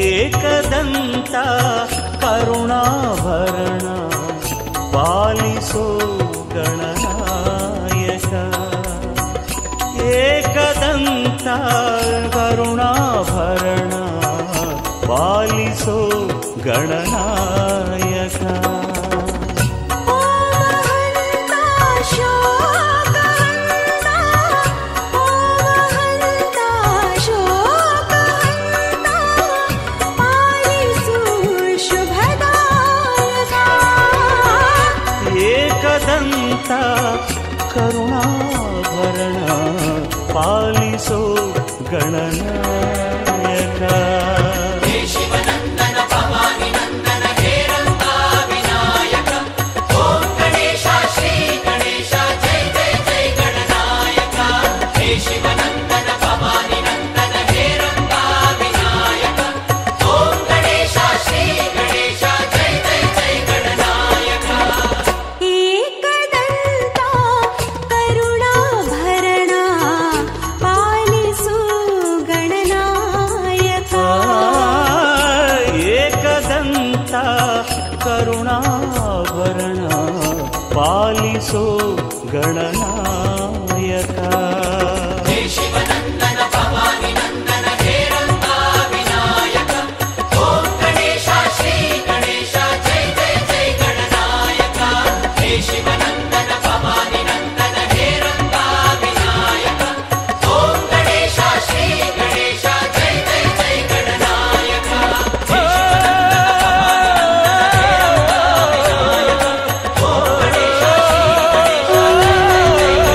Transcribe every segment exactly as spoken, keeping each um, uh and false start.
ಏಕದಂತ ಕರುಣಾಭರಣ ಪಾಲಿಸೋ ಗಣನಾಯಕ. ಏಕದಂತ ಕರುಣಾಭರಣ ಪಾಲಿಸೋ ಗಣನಾಯಕ. ಏಕದಂತ ಕರುಣಾಭರಣ ಪಾಲಿಸೋ ಗಣನಾಯಕ. ಶಿವನಂದನ ಭವಾನಿ ನಂದನ ಹೇ ರಂಗ ವಿನಾಯಕ. ಓಂ ಗಣೇಶ ಶ್ರೀ ಗಣೇಶ ಜೈ ಜೈ ಜೈ ಗಣನಾಯಕ. ಹೇ ಶಿವನಂದನ ಭವಾನಿ ನಂದನ ಹೇ ರಂಗ ವಿನಾಯಕ. ಓಂ ಗಣೇಶ ಶ್ರೀ ಗಣೇಶ ಜೈ ಜೈ ಜೈ ಗಣನಾಯಕ. ಏಕದಂತ ಕರುಣಾಭರಣ ಪಾಲಿಸು ಗಣನಾಯಕ. ಏಕದಂತ ಕರುಣಾಭರಣ ಪಾಲಿಸೋ ಗಣನಾಯಕ. ಹೇ ಶಿವನಂದನ ಭವಾನಿ ನಂದನ ಹೇ ರಂಗ ವಿನಾಯಕ. ಓಂ ಗಣೇಶ ಶ್ರೀ ಗಣೇಶ ಜೈ ಜೈ ಜೈ ಗಣನಾಯಕ. ಹೇ ಶಿವನಂದನ ಭವಾನಿ ನಂದನ ಹೇ ರಂಗ ವಿನಾಯಕ. ಓಂ ಗಣೇಶ ಶ್ರೀ ಗಣೇಶ ಜೈ ಜೈ ಜೈ ಗಣನಾಯಕ. ಹೇ ಶಿವನಂದನ ಭವಾನಿ ನಂದನ ಹೇ ರಂಗ ವಿನಾಯಕ. ಓಂ ಗಣೇಶ ಶ್ರೀ ಗಣೇಶ ಜೈ ಜೈ ಜೈ ಗಣನಾಯಕ.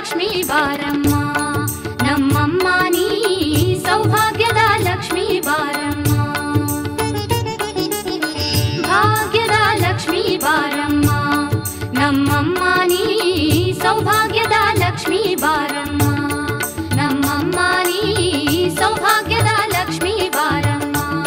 ಲಕ್ಷ್ಮೀ ಬಾರಮ್ಮ ನಮ್ಮಮ್ಮ ನೀ ಸೌಭಾಗ್ಯದ ಲಕ್ಷ್ಮೀ ಬಾರಮ್ಮ ಭಾಗ್ಯದ ಲಕ್ಷ್ಮೀ ಬಾರಮ್ಮ ನಮ್ಮಮ್ಮ ನೀ ಸೌಭಾಗ್ಯದ ಲಕ್ಷ್ಮೀ ಬಾರಮ್ಮ ನಮ್ಮಮ್ಮ ನೀ ಸೌಭಾಗ್ಯದ ಲಕ್ಷ್ಮೀ ಬಾರಮ್ಮ.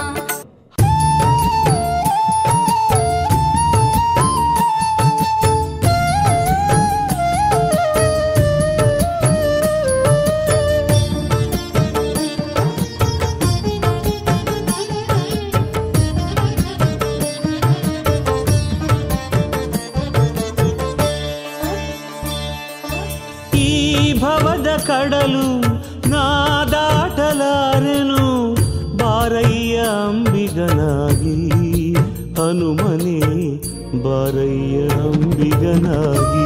ಕಡಲು ನಾ ದಾಟಲಾರೆನು ಬಾರಯ್ಯ ಅಂಬಿಗನಾಗಿ ಹನುಮನೆ ಬಾರಯ್ಯ ಅಂಬಿಗನಾಗಿ.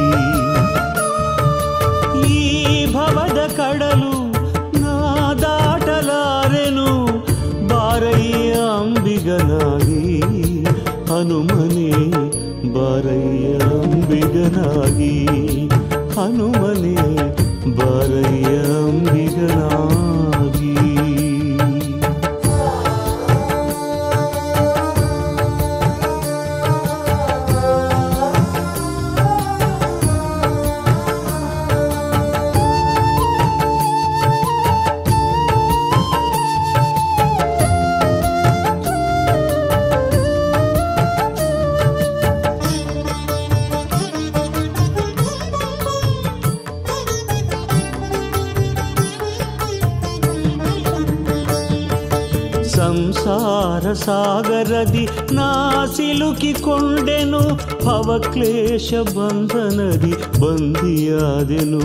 ಈ ಭವದ ಕಡಲು ನಾ ದಾಟಲಾರೆನು ಬಾರಯ್ಯ ಅಂಬಿಗನಾಗಿ ಹನುಮನೆ ಬಾರಯ್ಯ ಅಂಬಿಗನಾಗಿ ಹನುಮನೆ ಬಾರಯ್ಯ ಅಂಬಿಗನಾಗಿ. ಸಂಸಾರ ಸಾಗರದಿ ನಾ ಸಿಲುಕಿಕೊಂಡೆನು ಭವಕ್ಲೇಶ ಬಂಧನದಿ ಬಂದಿಯಾದೆನು.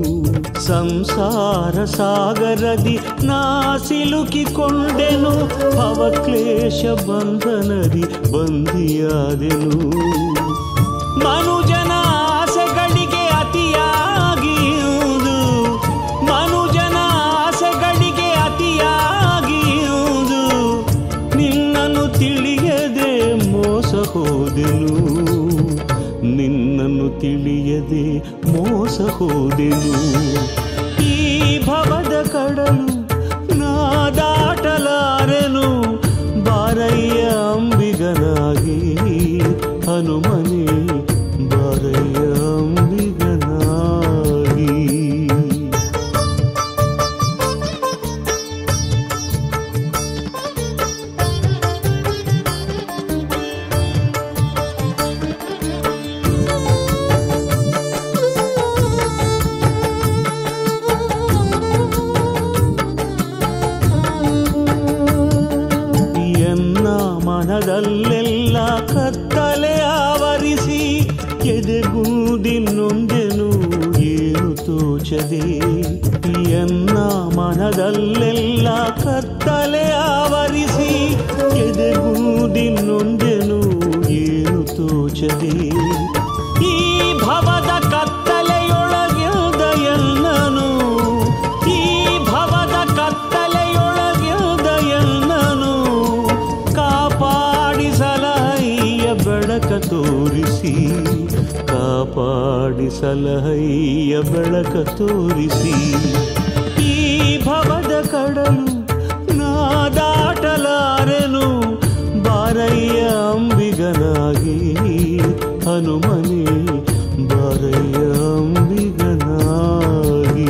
ಸಂಸಾರ ಸಾಗರದಿ ನಾ ಸಿಲುಕಿಕೊಂಡೆನು ಭವಕ್ಲೇಶ ಬಂಧನದಿ ಬಂದಿಯಾದೆನು. ಮನುಜನ ಆಸೆಗಳಿಗೆ ಅತಿಯಾಗಿಯುವುದು ಮನುಜನ ಆಸೆಗಳಿಗೆ ಅತಿಯಾಗಿಯುವುದು ನಿನ್ನನ್ನು ತಿಳಿಯದೆ ಮೋಸ ಹೋದೆನು ನಿನ್ನನ್ನು ತಿಳಿಯದೆ ಮೋಸ ಹೋದೆನು. ಈ ಭವದ ಕಡಲು ನಾ ದಾಟಲಾರೆನು ಬಾರಯ್ಯ ಅಂಬಿಗನಾಗಿ ಹನುಮನೆ ಬಾರಯ್ಯ ಅಂಬಿಗನಾಗಿ. ಮನದಲ್ಲೆಲ್ಲ ಕತ್ತಲೆ ಆವರಿಸಿ ಎದೆಗೂದಿನೊಂದೆನು ಏನು ತೋಚದೆ. ಎನ್ನ ಮನದಲ್ಲೆಲ್ಲ ಕತ್ತಲೆ ಆವರಿಸಿ ಎದೆಗೂದಿನೊಂದೆನು ಏನು ತೋಚದೆ. ಈ ಭವದ ಕತ್ತಲೆಯೊಳಗಿಲ್ದ ಎಲ್ಲನು ಈ ಭವದ ಕತ್ತಲೆಯೊಳಗಿಲ್ದ ಎಲ್ಲನು ಕಾಪಾಡಿಸಲಹಯ್ಯ ಬೆಳಕ ತೋರಿಸಿ ಕಾಪಾಡಿಸಲಹಯ್ಯ ಬೆಳಕ ತೋರಿಸಿ. ಈ ಭವದ ಕಡಲು ನಾ ದಾಟಲಾರೆನು ಬಾರಯ್ಯ ಅಂಬಿಗನಾಗಿ ಹನುಮನೆ ಬಾರಯ್ಯ ಅಂಬಿಗನಾಗಿ.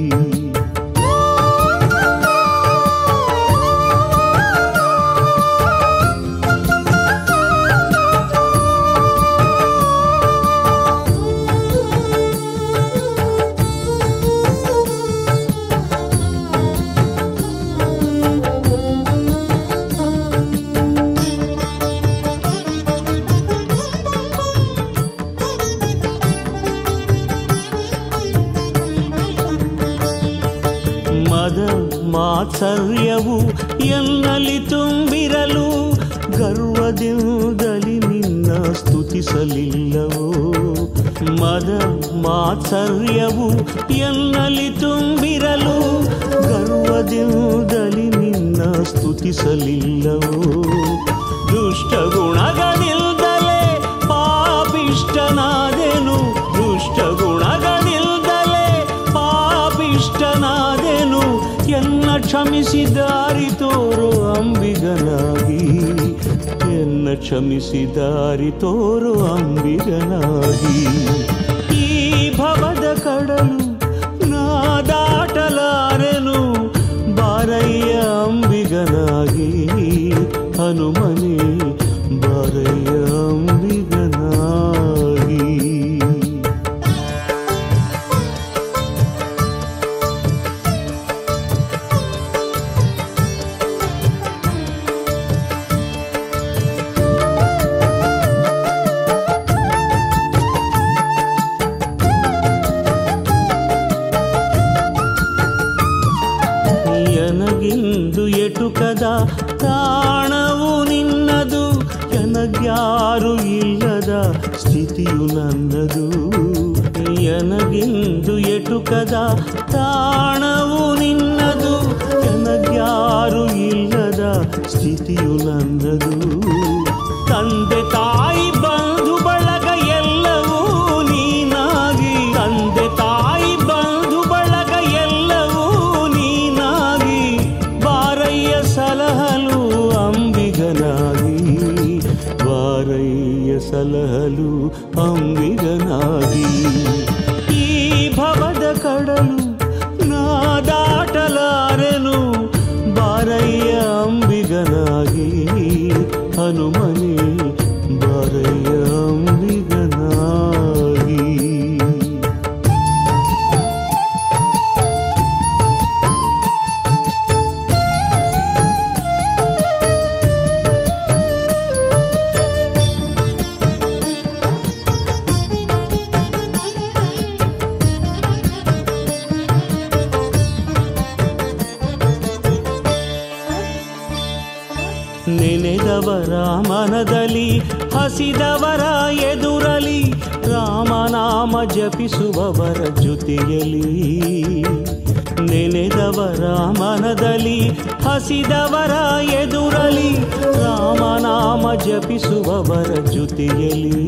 ಮದ ಮಾತ್ಸರ್ಯವು ಎನ್ನಲಿ ತುಂಬಿರಲು ಗರ್ವದಿಂದಲಿ ನಿನ್ನ ಸ್ತುತಿಸಲಿಲ್ಲವೋ. ಮದ ಮಾತ್ಸರ್ಯವು ಎನ್ನಲಿ ತುಂಬಿರಲು ಗರ್ವದಿಂದಲಿ ನಿನ್ನ ಸ್ತುತಿಸಲಿಲ್ಲವೋ. ದುಷ್ಟ ಗುಣಗಳಿಲ್ದಲೇ ಪಾಪಿಷ್ಟನಾದೆನು ದುಷ್ಟ ಗುಣಗಳಿಲ್ದಲೇ ಕ್ಷಮಿಸಿ ದಾರಿ ತೋರೋ ಅಂಬಿಗನಾಗಿ, ಎನ್ನ ಕ್ಷಮಿಸಿ ದಾರಿ ತೋರೋ ಅಂಬಿಗನಾಗಿ. ಈ ಭವದ ಕಡಲು ನಾ ದಾಟಲಾರೆನು, ಬಾರಯ್ಯ ಅಂಬಿಗನಾಗಿ ಹನುಮನೇ ಬಾರಯ್ಯ ಅಂಬಿಗನಾಗಿ. ಎನಗಿಂದು ಎಟುಕದ ತಾಣವು ನಿನ್ನದು, ಎನಗ್ಯಾರು ಇಲ್ಲದ ಸ್ಥಿತಿಯು ನನ್ನದು. ಎನಗಿಂದು ಎಟುಕದ ತಾಣವು ನಿನ್ನದು, ಎನಗ್ಯಾರು ಇಲ್ಲದ ಸ್ಥಿತಿಯು ನನ್ನದು. ತಂದೆ ತಾಯಿ ಬಂಧು ಬಳಗ ಎಲ್ಲವೂ ನೀನಾಗಿ, ತಂದೆ ತಾಯಿ ಬಂಧು ಬಳಗ ಎಲ್ಲವೂ ನೀನಾಗಿ, ಬಾರಯ್ಯ ಸಲಹಲು ಅಂಬಿಗನಾಗಿ, ಬಾರಯ್ಯ ಸಲಹಲು ಅಂಬಿಗನಾಗಿ. ಈ ಭವದ ಕಡಲು ನಾ ದಾಟಲಾರೆನು, ಬಾರಯ್ಯ ಅಂಬಿಗನಾಗಿ ಹನುಮನೇ ಬಾರಯ್ಯ ಅಂಬಿಗನಾಗಿ. ನೆನೆದವರ ಮನದಲ್ಲಿ ಹಸಿದವರ ಎದುರಲಿ, ರಾಮನಾಮ ಜಪಿಸುವವರ ಜೊತೆಯಲಿ. ನೆನೆದವರ ಮನದಲ್ಲಿ ಹಸಿದವರ ಎದುರಲಿ, ರಾಮನಾಮ ಜಪಿಸುವವರ ಜೊತೆಯಲಿ.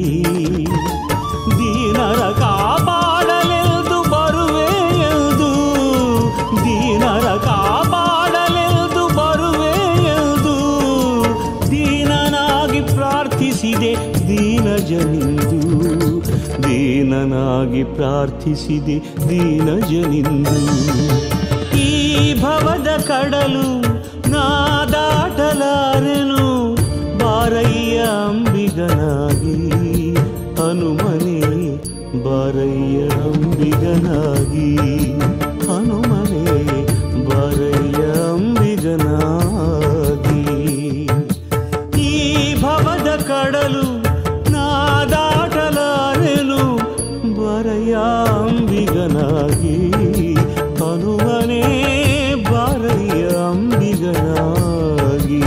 ದೀನರ ಕಾಪಾಡಲೆಂದು ಬರುವೆ ಎಂದು, ದೀನರ ಕಾಪಾಡಲೆಂದು ಬರುವೆ ಎಂದು, ದೀನನಾಗಿ ಪ್ರಾರ್ಥಿಸಿದೆ ದೀನಜನಿಂದು, ದೀನನಾಗಿ ಪ್ರಾರ್ಥಿಸಿದೆ ದೀನಜನಿಂದು. ಈ ಭವದ ಕಡಲು ನಾ ದಾಟಲಾರೆನು, ಬಾರಯ್ಯ ಅಂಬಿಗನಾಗಿ ಹನುಮನೇ ಬಾರಯ್ಯ ಅಂಬಿಗನಾಗಿ, ಹನುಮನೇ ಬಾರಯ್ಯ ಅಂಬಿಗನಾಗಿ. ಈ ಭವದ ಕಡಲು ನಾ ದಾಟಲಾರೆನು, ಬಾರಯ್ಯ ಅಂಬಿಗನಾಗಿ ಹನುಮನೇ ಬಾರಯ್ಯ ಅಂಬಿಗನಾಗಿ.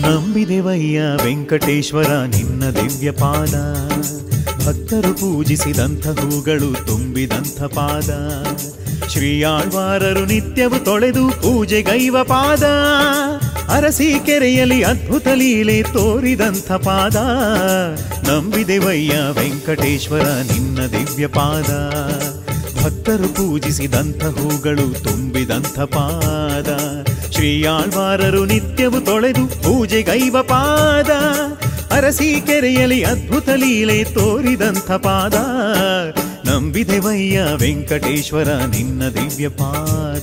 ನಂಬಿದೆವಯ್ಯ ವೆಂಕಟೇಶ್ವರ ನಿನ್ನ ದಿವ್ಯ ಪಾದ, ಭಕ್ತರು ಪೂಜಿಸಿದಂಥ ಹೂಗಳು ತುಂಬಿದಂಥ ಪಾದ, ಶ್ರೀಯಾಳ್ವಾರರು ನಿತ್ಯವು ತೊಳೆದು ಪೂಜೆಗೈವ ಪಾದ, ಅರಸಿ ಕೆರೆಯಲ್ಲಿ ಅದ್ಭುತ ಲೀಲೆ ತೋರಿದಂಥ ಪಾದ, ನಂಬಿದೆವಯ್ಯ ವೆಂಕಟೇಶ್ವರ ನಿನ್ನ ದಿವ್ಯ ಪಾದ, ಭಕ್ತರು ಪೂಜಿಸಿದಂಥ ಹೂಗಳು ತುಂಬಿದಂಥ ಪಾದ, ಶ್ರೀಯಾಳ್ವಾರರು ನಿತ್ಯವು ತೊಳೆದು ಪೂಜೆಗೈವ ಪಾದ, ಅರಸಿ ಕೆರೆಯಲ್ಲಿ ಅದ್ಭುತ ಲೀಲೆ ತೋರಿದಂಥ ಪಾದ, ನಂಬಿದೆವಯ್ಯ ವೆಂಕಟೇಶ್ವರ ನಿನ್ನ ದಿವ್ಯ ಪಾದ.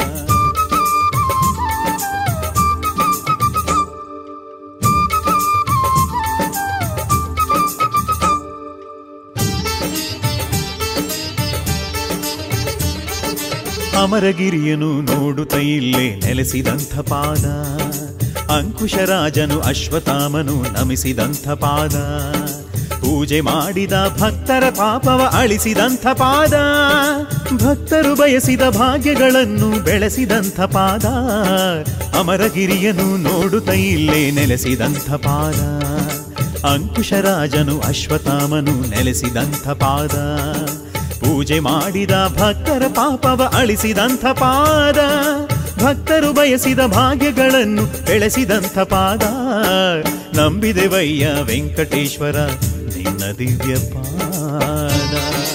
ಅಮರಗಿರಿಯನು ನೋಡುತ್ತ ಇಲ್ಲೇ ನೆಲೆಸಿದಂಥ ಪಾದ, ಅಂಕುಶರಾಜನು ಅಶ್ವತ್ಥಾಮನು ನಮಿಸಿದಂಥ ಪಾದ, ಪೂಜೆ ಮಾಡಿದ ಭಕ್ತರ ಪಾಪವ ಅಳಿಸಿದಂಥ ಪಾದ, ಭಕ್ತರು ಬಯಸಿದ ಭಾಗ್ಯಗಳನ್ನು ಬೆಳೆಸಿದಂಥ ಪಾದ, ಅಮರಗಿರಿಯನು ನೋಡುತ್ತ ಇಲ್ಲೇ ನೆಲೆಸಿದಂಥ ಪಾದ, ಅಂಕುಶರಾಜನು ಅಶ್ವತ್ಥಾಮನು ನೆಲೆಸಿದಂಥ ಪಾದ, ಪೂಜೆ ಮಾಡಿದ ಭಕ್ತರ ಪಾಪವ ಅಳಿಸಿದಂಥ ಪಾದ, ಭಕ್ತರು ಬಯಸಿದ ಭಾಗ್ಯಗಳನ್ನು ಬೆಳೆಸಿದಂಥ ಪಾದ, ನಂಬಿದೆವಯ್ಯ ವೆಂಕಟೇಶ್ವರ ನಿನ್ನ ದಿವ್ಯ ಪಾದ.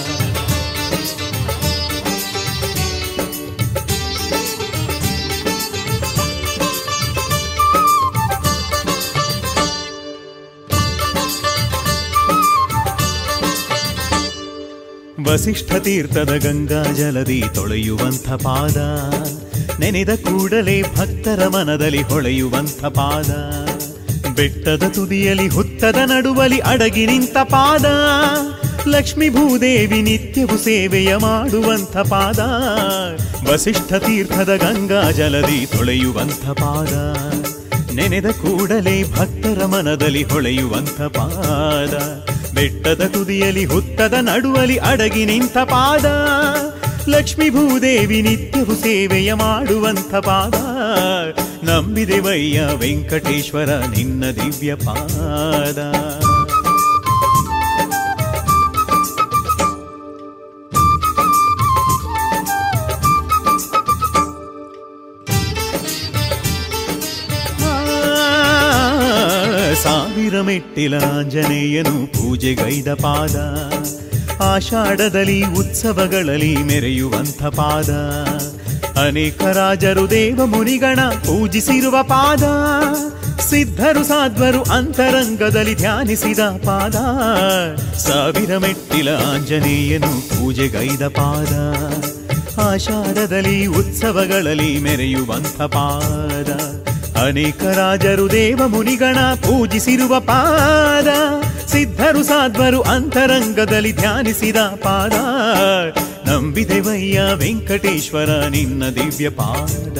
ವಸಿಷ್ಠ ತೀರ್ಥದ ಗಂಗಾ ಜಲದಿ ತೊಳೆಯುವಂಥ ಪಾದ, ನೆನೆದ ಕೂಡಲೇ ಭಕ್ತರ ಮನದಲ್ಲಿ ಹೊಳೆಯುವಂಥ ಪಾದ, ಬೆಟ್ಟದ ತುದಿಯಲ್ಲಿ ಹುತ್ತದ ನಡುವಲಿ ಅಡಗಿ ನಿಂತ ಪಾದ, ಲಕ್ಷ್ಮೀ ಭೂದೇವಿ ನಿತ್ಯವು ಸೇವೆಯ ಮಾಡುವಂಥ ಪಾದ, ವಸಿಷ್ಠ ತೀರ್ಥದ ಗಂಗಾ ಜಲದಿ ತೊಳೆಯುವಂಥ ಪಾದ, ನೆನೆದ ಕೂಡಲೇ ಭಕ್ತರ ಮನದಲ್ಲಿ ಹೊಳೆಯುವಂಥ ಪಾದ, ಬೆಟ್ಟದ ತುದಿಯಲ್ಲಿ ಹುತ್ತದ ನಡುವಲಿ ಅಡಗಿ ನಿಂತ ಪಾದ, ಲಕ್ಷ್ಮೀ ಭೂದೇವಿ ನಿತ್ಯವು ಸೇವೆಯ ಮಾಡುವಂಥ ಪಾದ, ನಂಬಿದೆವಯ್ಯ ವೆಂಕಟೇಶ್ವರ ನಿನ್ನ ದಿವ್ಯ ಪಾದ. ಸಾವಿರ ಮೆಟ್ಟಿಲ ಆಂಜನೇಯನು ಪೂಜೆಗೈದ ಪಾದ, ಆಷಾಢದಲ್ಲಿ ಉತ್ಸವಗಳಲ್ಲಿ ಮೆರೆಯುವಂಥ ಪಾದ, ಅನೇಕ ರಾಜರು ದೇವ ಮುನಿಗಣ ಪೂಜಿಸಿರುವ ಪಾದ, ಸಿದ್ಧರು ಸಾಧ್ವರು ಅಂತರಂಗದಲ್ಲಿ ಧ್ಯಾನಿಸಿದ ಪಾದ, ಸಾವಿರ ಮೆಟ್ಟಿಲ ಆಂಜನೇಯನು ಪೂಜೆಗೈದ ಪಾದ, ಆಷಾಢದಲ್ಲಿ ಉತ್ಸವಗಳಲ್ಲಿ ಮೆರೆಯುವಂಥ ಪಾದ, ಅನೇಕ ರಾಜರು ದೇವ ಮುನಿಗಣ ಪೂಜಿಸಿರುವ ಪಾದ, ಸಿದ್ಧರು ಸಾಧ್ವರು ಅಂತರಂಗದಲ್ಲಿ ಧ್ಯಾನಿಸಿದ ಪಾದ, ನಂಬಿದೆವಯ್ಯ ವೆಂಕಟೇಶ್ವರ ನಿನ್ನ ದಿವ್ಯ ಪಾದ.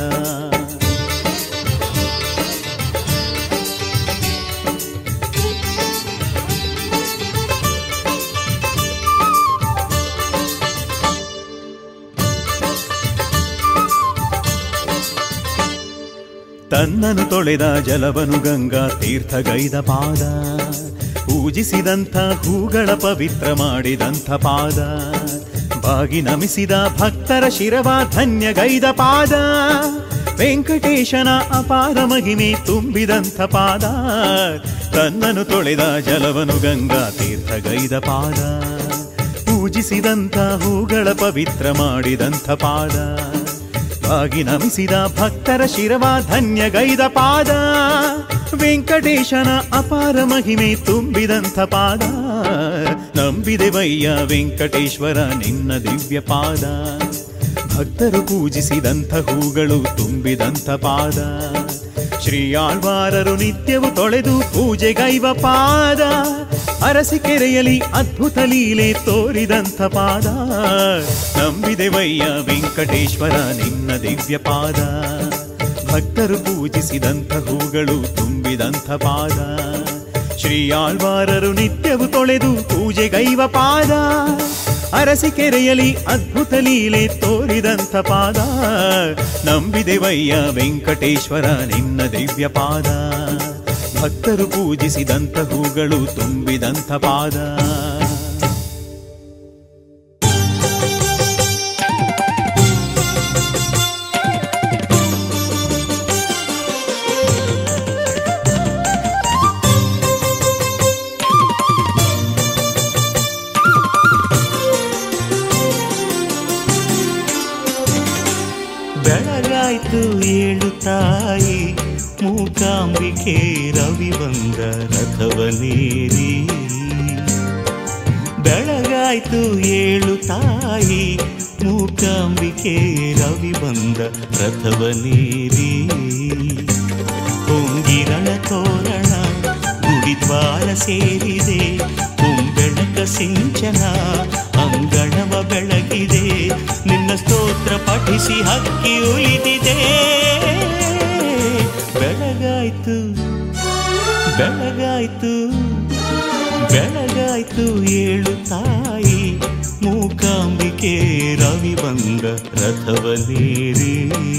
ತನ್ನನು ತೊಳೆದ ಜಲವನು ಗಂಗಾ ತೀರ್ಥಗೈದ ಪಾದ, ಪೂಜಿಸಿದಂಥ ಹೂಗಳ ಪವಿತ್ರ ಮಾಡಿದಂಥ ಪಾದ, ಬಾಗಿ ನಮಿಸಿದ ಭಕ್ತರ ಶಿರವ ಧನ್ಯಗೈದ ಪಾದ, ವೆಂಕಟೇಶನ ಅಪಾರ ಮಹಿಮೆ ತುಂಬಿದಂಥ ಪಾದ, ತನ್ನನು ತೊಳೆದ ಜಲವನು ಗಂಗಾ ತೀರ್ಥಗೈದ ಪಾದ, ಪೂಜಿಸಿದಂಥ ಹೂಗಳ ಪವಿತ್ರ ಮಾಡಿದಂಥ ಪಾದ, ಬಾಗಿ ನಮಿಸಿದ ಭಕ್ತರ ಶಿರವ ಧನ್ಯಗೈದ ಪಾದ, ವೆಂಕಟೇಶನ ಅಪಾರ ಮಹಿಮೆ ತುಂಬಿದಂಥ ಪಾದ, ನಂಬಿದೆವಯ್ಯ ವೆಂಕಟೇಶ್ವರ ನಿನ್ನ ದಿವ್ಯ ಪಾದ, ಭಕ್ತರು ಪೂಜಿಸಿದಂಥ ಹೂಗಳು ತುಂಬಿದಂಥ ಪಾದ, ಶ್ರೀಯಾಳ್ವಾರರು ನಿತ್ಯವು ತೊಳೆದು ಪೂಜೆಗೈವ ಪಾದ, ಅರಸಿಕೆರೆಯಲ್ಲಿ ಅದ್ಭುತ ಲೀಲೆ ತೋರಿದಂಥ ಪಾದ, ನಂಬಿದೆವಯ್ಯ ವೆಂಕಟೇಶ್ವರ ನಿನ್ನ ದಿವ್ಯ ಪಾದ, ಭಕ್ತರು ಪೂಜಿಸಿದಂಥ ಹೂಗಳು ತುಂಬಿದಂಥ ಪಾದ, ಶ್ರೀಯಾಳ್ವಾರರು ನಿತ್ಯವು ತೊಳೆದು ಪೂಜೆಗೈವ ಪಾದ, ಅರಸಿಕೆರೆಯಲ್ಲಿ ಅದ್ಭುತ ಲೀಲೆ ತೋರಿದಂಥ ಪಾದ, ನಂಬಿದೆವಯ್ಯ ವೆಂಕಟೇಶ್ವರ ನಿನ್ನ ದಿವ್ಯ ಪಾದ, ಭಕ್ತರು ಪೂಜಿಸಿದಂಥ ಹೂಗಳು ತುಂಬಿದಂಥ ಪಾದ. ಬೆಳಗಾಯ್ತು ಏಳು ತಾಯಿ ಮೂಕಾಂಬಿಕೆ ರವಿ ಬಂದ ರಥವನೇರಿ. ಬೆಳಗಾಯ್ತು ಏಳು ತಾಯಿ ಮೂಕಾಂಬಿಕೆ ರವಿ ಬಂದ ರಥವನೇರಿ. ಹೊಂಗಿರಣ ತೋರಣ ಗುಡಿದ್ವಾರ ಸೇರಿದೆ, ಬೆಳಕ ಸಿಂಚನ ಅಂಗಣವ ಬೆಳಗಿದೆ. ನಿನ್ನ ಸ್ತೋತ್ರ ಪಠಿಸಿ ಹಕ್ಕಿ ಉಳಿದಿದೆ. ಬೆಳಗಾಯ್ತು ಬೆಳಗಾಯ್ತು ಬೆಳಗಾಯ್ತು ಏಳು ತಾಯಿ ಮೂಕಾಂಬಿಕೆ ರವಿ ಬಂದ ರಥವನೇರಿ.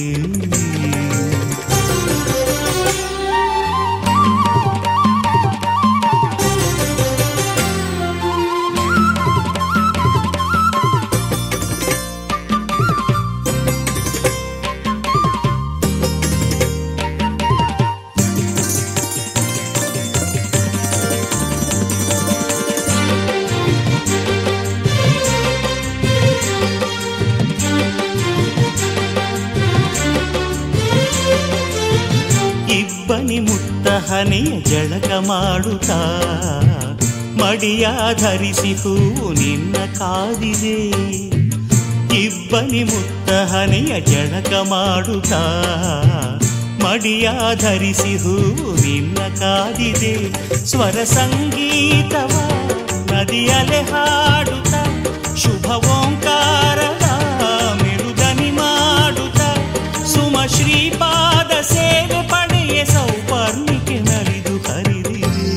ಇಬ್ಬನಿ ಮುತ್ತ ಹನೆಯ ಜಳಕ ಮಾಡುತ್ತಾ ಮಡಿಯ ಧರಿಸಿ ಹೂವು ನಿನ್ನ ಕಾದಿದೆ. ಇಬ್ಬನಿ ಮುತ್ತ ಹನೆಯ ಜಳಕ ಮಾಡುತ್ತಾ ಮಡಿಯ ಧರಿಸಿ ಹೂವು ನಿನ್ನ ಕಾದಿದೆ. ಸ್ವರ ಸಂಗೀತವ ನದಿಯಲೆ ಹಾಡುತ್ತಾ ಶುಭ ಓಂಕಾರದ ಮೆರುದನಿ ಮಾಡುತ್ತಾ ಸುಮ ಶ್ರೀಪಾದ ಸೇವೆ ಪಡೆಯ ಸೌಪರ್ಣಿಕೆ ನಲಿದು ಹರಿದಿದೆ.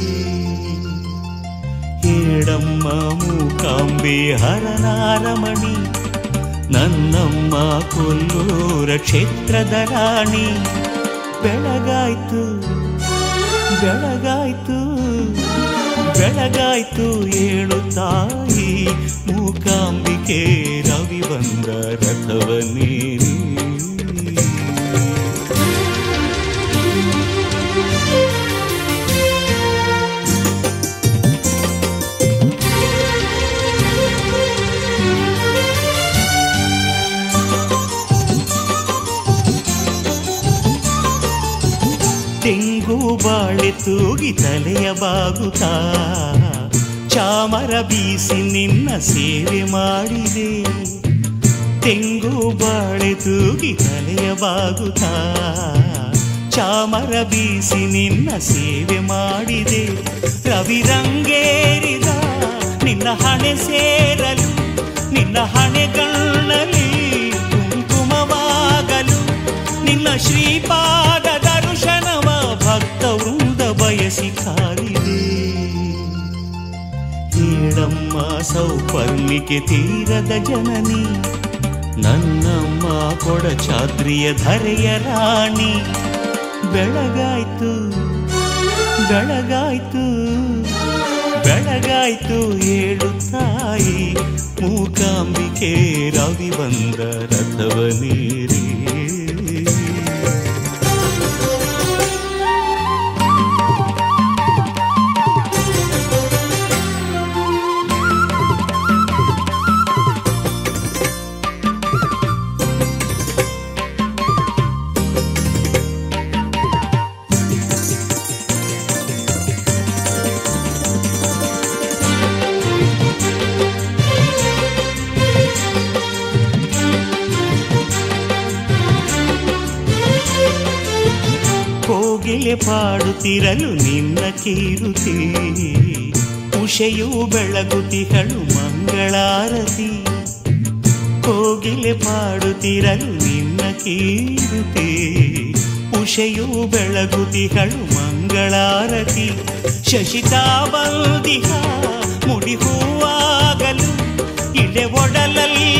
ಹೇಳಮ್ಮ ಮೂಕಾಂಬೆ ಹರನಾರಮಣಿ, ನನ್ನಮ್ಮ ಕೊಲ್ಲೂರ ಕ್ಷೇತ್ರದ ರಾಣಿ. ಬೆಳಗಾಯ್ತು ಬೆಳಗಾಯ್ತು ಬೆಳಗಾಯ್ತು ಏಳು ತಾಯಿ ಮೂಕಾಂಬಿಕೆ ರವಿ ಬಂದ ರಥವನೇರಿ. ತೆಂಗು ಬಾಳೆ ತೂಗಿ ತಲೆಯ ಬಾಗುತ್ತಾ ಚಾಮರ ಬೀಸಿ ನಿನ್ನ ಸೇವೆ ಮಾಡಿದೆ. ತೆಂಗು ಬಾಳೆ ತೂಗಿ ತಲೆಯ ಬಾಗುತ್ತಾ ಚಾಮರ ಬೀಸಿ ನಿನ್ನ ಸೇವೆ ಮಾಡಿದೆ. ರವಿರಂಗೇರಿದ ನಿನ್ನ ಹಣೆ ಸೇರಲು, ನಿನ್ನ ಹಣೆಗಣ್ಣಲ್ಲಿ ಕುಂಕುಮವಾಗಲು, ನಿನ್ನ ಶ್ರೀಪಾದ ದರ್ಶನವ ಭಕ್ತ ವೃಂದ ಬಯಸಿ ಕಾಲಿದೆ. ಹೇಳಮ್ಮ ಸೌಪರ್ಣಿಕೆ ತೀರದ ಜನನಿ, ನನ್ನಮ್ಮ ಕೊಡಚಾದ್ರಿಯ ಧರೆಯ ರಾಣಿ. ಬೆಳಗಾಯ್ತು ಬೆಳಗಾಯ್ತು ಬೆಳಗಾಯ್ತು ಏಳು ತಾಯಿ ಮೂಕಾಂಬಿಕೆ ರವಿ ಬಂದ ರಥವನೇರಿ. ಕೋಗಿಲೆ ಪಾಡುತ್ತಿರಲು ನಿನ್ನ ಕೀರುತಿ, ಉಷೆಯು ಬೆಳಗುತಿಗಳು ಮಂಗಳಾರತಿ. ಕೋಗಿಲೆ ಪಾಡುತ್ತಿರಲು ನಿನ್ನ ಕೀರುತಿ, ಉಷೆಯು ಬೆಳಗುತಿಗಳು ಮಂಗಳಾರತಿ. ಶಶಿತಾಬಂದಿಹ ಮುಡಿ ಹೂವಾಗಲು, ಇಳೆ ಒಡಲಲ್ಲಿ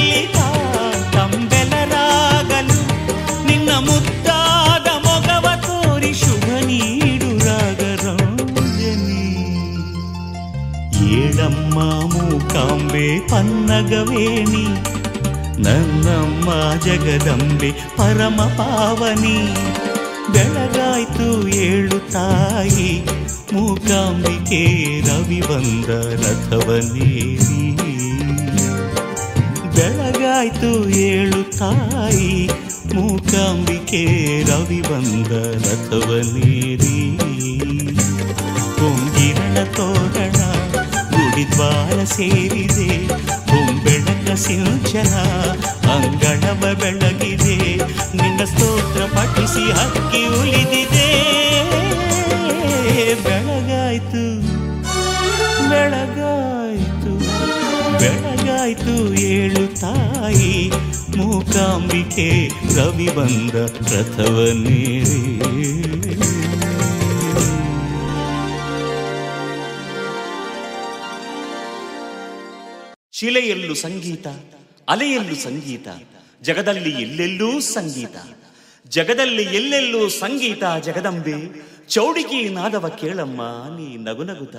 ತಂಬೆಲರಾಗಲು, ನಿನ್ನ ಮುದ್ದಾದ ಮೊಗವ ತೋರಿ ಶುಭ ನೀಡು ರಾಗರಂ. ನಗವೇಣಿ ನನ್ನಮ್ಮ ಜಗದಂಬೆ ಪರಮ ಪಾವನಿ. ಬೆಳಗಾಯ್ತು ಏಳು ತಾಯಿ ಮೂಕಾಂಬಿಕೆ ರವಿ ಬಂದ ರಥವನೇರಿ. ಬೆಳಗಾಯ್ತು ಏಳು ತಾಯಿ ಮೂಕಾಂಬಿಕೆ ರವಿ ಬಂದ ರಥವನೇರಿ. ಹೊಂಗಿರಣ ತೋರಣ ಗುಡಿದ್ವಾರ ಸೇರಿದೆ, ಹೊಂಬೆಳಕ ಸಿಂಚನ ಅಂಗಳವ ಬೆಳಗಿದೆ. ನಿನ್ನ ಸ್ತೋತ್ರ ಪಠಿಸಿ ಹಕ್ಕಿ ಉಳಿದಿದೆ. ಬೆಳಗಾಯ್ತು ಬೆಳಗಾಯ್ತು ಬೆಳಗಾಯ್ತು ಏಳು ತಾಯಿ ಮೂಕಾಂಬಿಕೆ ರವಿ ಬಂದ ರಥವನೇರಿ. ಶಿಲೆಯಲ್ಲೂ ಸಂಗೀತ, ಅಲೆಯಲ್ಲೂ ಸಂಗೀತ, ಜಗದಲ್ಲಿ ಎಲ್ಲೆಲ್ಲೂ ಸಂಗೀತ. ಜಗದಲ್ಲಿ ಎಲ್ಲೆಲ್ಲೂ ಸಂಗೀತ ಜಗದಂಬೆ, ಚೌಡಿಕಿ ನಾದವ ಕೇಳಮ್ಮ ನೀ ನಗುನಗುತ.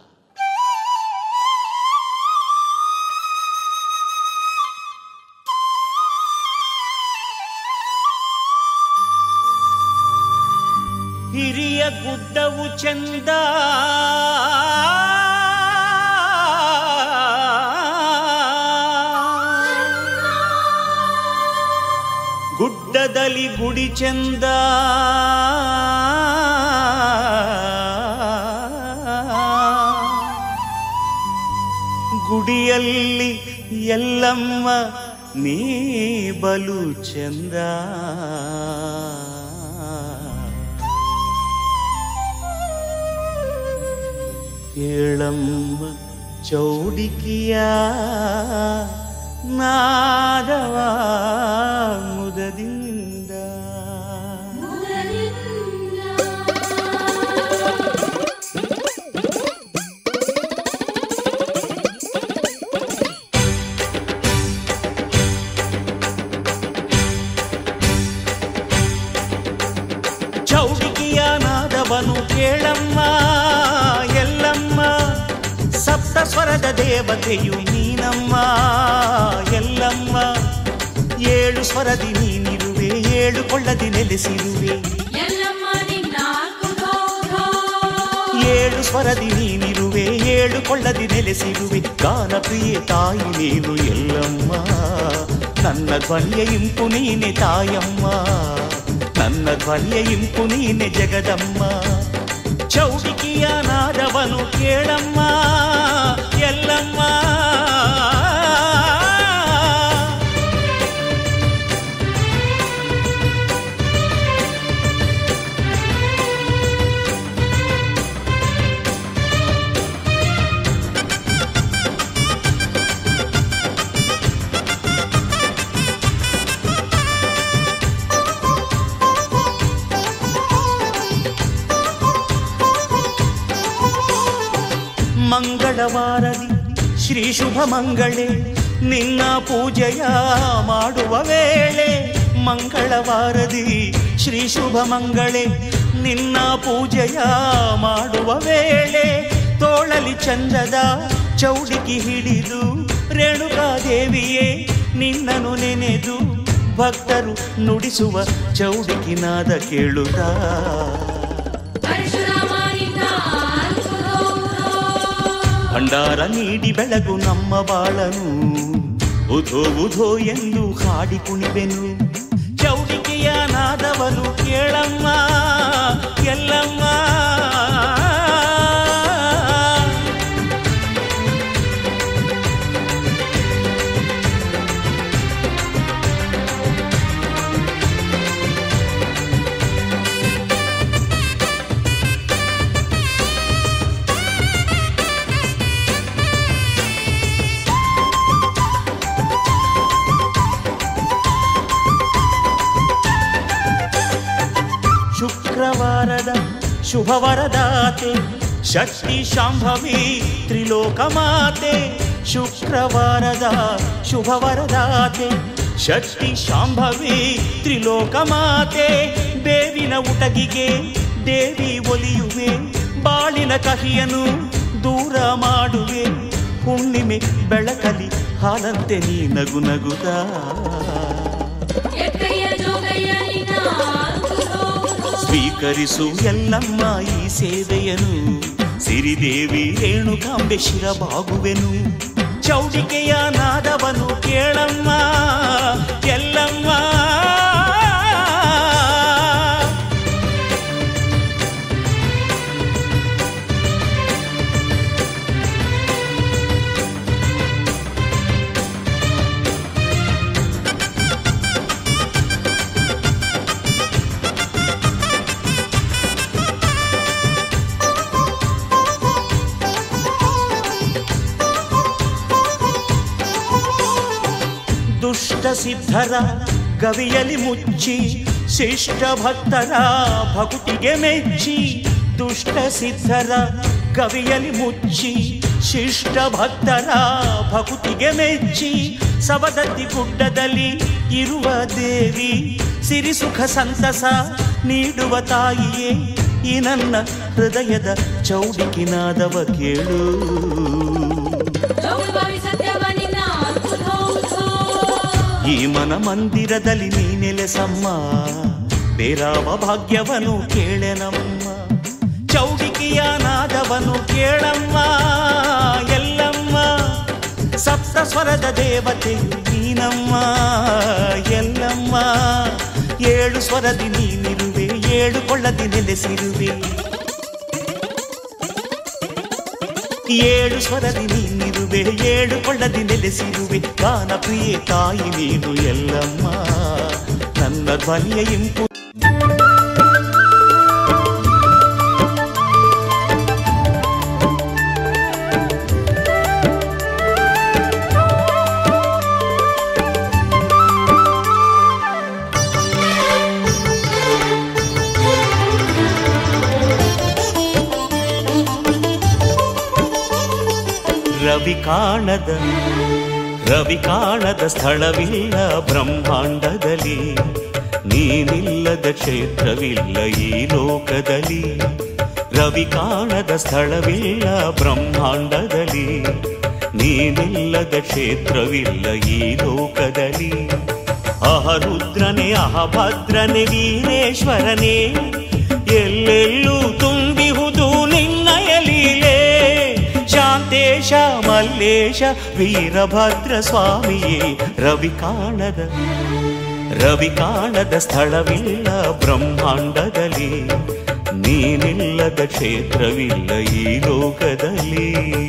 ಹಿರಿಯ ಗುಡ್ಡವು ಚಂದ ಗುಡ್ಡದಲ್ಲಿ ಗುಡಿ ಚಂದ. ಗುಡಿಯಲ್ಲಿ ಎಲ್ಲಮ್ಮ ನೀ ಬಲು ಚಂದ. ಕೇಳಮ್ಮ ಚೌಡಿಕಿಯ ನಾದವ ಮುದದಿಂದ. ಚೌಡಿಕಿಯ ನಾದವನು ಕೇಳಮ್ಮ ಎಲ್ಲಮ್ಮ, ಸಪ್ತ ಸ್ವರದ ದೇವತೆಯು ನೀನಮ್ಮ ಎಲ್ಲಮ್ಮ. ಏಳು ಸ್ವರದಿ ನೀನಿರುವೆ, ಏಳು ಕೊಳ್ಳದಿ ನೆಲೆಸಿರುವೆ. ಏಳು ಸ್ವರದಿ ನೀನಿರುವೆ, ಏಳು ಕೊಳ್ಳದಿ ನೆಲೆಸಿರುವೆ. ಗಾನ ಪ್ರಿಯೆ ತಾಯಿ ನೀನು ಎಲ್ಲಮ್ಮ, ನನ್ನ ಧ್ವನಿಯ ಇಂಪು ನೀನೆ ತಾಯಮ್ಮ, ನನ್ನ ಧ್ವನಿಯ ಇಂಪು ನೀನೆ ಜಗದಮ್ಮ. ಚೌಡಿಕಿಯ ನಾದವನು ಕೇಳಮ್ಮ ಎಲ್ಲಮ್ಮ. ಮಂಗಳವಾರದಿ ಶ್ರೀ ಶುಭ ಮಂಗಳೇ ನಿನ್ನ ಪೂಜೆಯ ಮಾಡುವ ವೇಳೆ. ಮಂಗಳವಾರದಿ ಶ್ರೀ ಶುಭ ಮಂಗಳೇ ನಿನ್ನ ಪೂಜೆಯ ಮಾಡುವ ವೇಳೆ. ತೋಳಲಿ ಚಂದದ ಚೌಡಿಕಿ ಹಿಡಿದು ರೇಣುಕಾದೇವಿಯೇ ನಿನ್ನನು ನೆನೆದು ಭಕ್ತರು ನುಡಿಸುವ ಚೌಡಿಕಿನಾದ ಕೇಳುತ್ತಾ. ಭಂಡಾರ ನೀಡಿ ಬೆಳಗು ನಮ್ಮ ಬಾಳನು, ಉಧೋ ಉಧೋ ಎಂದು ಹಾಡಿ ಕುಣಿವೆನು. ಚೌಡಿಕೆಯ ನಾದವನು ಕೇಳಮ್ಮ ಎಲ್ಲಮ್ಮ. ಶುಕ್ರವಾರದ ಶುಭವರದಾತೆ ಶಕ್ತಿ ಶಾಂಭವಿ ತ್ರಿಲೋಕ ಮಾತೆ. ಶುಕ್ರವಾರದ ಶುಭವರದಾತೆ ಶಕ್ತಿ ಶಾಂಭವಿ ತ್ರಿಲೋಕ ಮಾತೆ. ಬೇವಿನ ಉಟಗಿಗೆ ದೇವಿ ಒಲಿಯುವೆ, ಬಾಳಿನ ಕಹಿಯನು ದೂರ ಮಾಡುವೆ. ಹುಣ್ಣಿಮೆ ಬೆಳಕಲಿ ಹಾಲಂತೆ ನೀ ನಗು ನಗುತ್ತ ಸ್ವೀಕರಿಸು ಎಲ್ಲಮ್ಮ ಈ ಸೇವೆಯನು ಸಿರಿದೇವಿ ರೇಣುಕಾಂಬೆ ಶಿರಬಾಗುವೆನು ಚೌಡಿಕೆಯ ನಾದವನು ಕೇಳಮ್ಮ ಎಲ್ಲಮ್ಮ ದುಷ್ಟ ಸಿದ್ಧರ ಗವಿಯಲಿ ಮುಚ್ಚಿ ಶಿಷ್ಟ ಭಕ್ತರ ಭಕುತಿಗೆ ಮೆಚ್ಚಿ ದುಷ್ಟ ಸಿದ್ಧರ ಗವಿಯಲಿ ಮುಚ್ಚಿ ಶಿಷ್ಟ ಭಕ್ತರ ಭಕುತಿಗೆ ಮೆಚ್ಚಿ ಸವದತ್ತಿ ಗುಡ್ಡದಲ್ಲಿ ಇರುವ ದೇವಿ ಸಿರಿಸುಖ ಸಂತಸ ನೀಡುವ ತಾಯಿಯೇ ಈ ನನ್ನ ಹೃದಯದ ಚೌಡಿಕಿನಾದವ ಕೇಳು ಈ ಮನ ಮಂದಿರದಲ್ಲಿ ನೀ ನೆಲೆಸಮ್ಮ ಬೇರಾವ ಭಾಗ್ಯವನು ಕೇಳೆನಮ್ಮ ಚೌಡಿಕೆಯ ನಾದವನು ಕೇಳಮ್ಮ ಎಲ್ಲಮ್ಮ ಸಪ್ತ ಸ್ವರದ ದೇವತೆಯು ನೀನಮ್ಮ ಎಲ್ಲಮ್ಮ ಏಳು ಸ್ವರದಿ ನೀನಿರುವೆ ಏಳು ಕೊಳ್ಳದಿ ನೆಲೆಸಿರುವೆ ಏಳು ಸ್ವರದಿ ನೀನಿರುವೆ ಏಳು ಕೊಳ್ಳದಿ ನೆಲೆಸಿರುವೆ ಗಾನ ಪ್ರಿಯೆ ತಾಯಿ ನೀನು ಎಲ್ಲಮ್ಮ ನನ್ನ ಧ್ವನಿಯ ಇಂಪು ರವಿ ಕಾಣದ ರವಿ ಕಾಣದ ಸ್ಥಳವಿಲ್ಲ ಬ್ರಹ್ಮಾಂಡದಲ್ಲಿ ನೀನಿಲ್ಲದ ಕ್ಷೇತ್ರವಿಲ್ಲ ಈ ಲೋಕದಲ್ಲಿ ರವಿ ಕಾಣದ ಸ್ಥಳವಿಲ್ಲ ಬ್ರಹ್ಮಾಂಡದಲ್ಲಿ ನೀನಿಲ್ಲದ ಕ್ಷೇತ್ರವಿಲ್ಲ ಈ ಲೋಕದಲ್ಲಿ ಅಹರುದ್ರನೇ ಅಹಭದ್ರನೇ ವೀರೇಶ್ವರನೇ ಎಲ್ಲೆಲ್ಲೂ ತುಂಬಿಹುದು ನಿನ್ನಯ ಲೀಲೆ ಶಾಂತೇಶ ಮಲ್ಲೇಶ ವೀರಭದ್ರ ಸ್ವಾಮಿಯೇ ರವಿ ಕಾಣದ ರವಿ ಕಾಣದ ಸ್ಥಳವಿಲ್ಲ ಬ್ರಹ್ಮಾಂಡದಲ್ಲಿ ನೀನಿಲ್ಲದ ಕ್ಷೇತ್ರವಿಲ್ಲ ಈ ಲೋಕದಲ್ಲಿ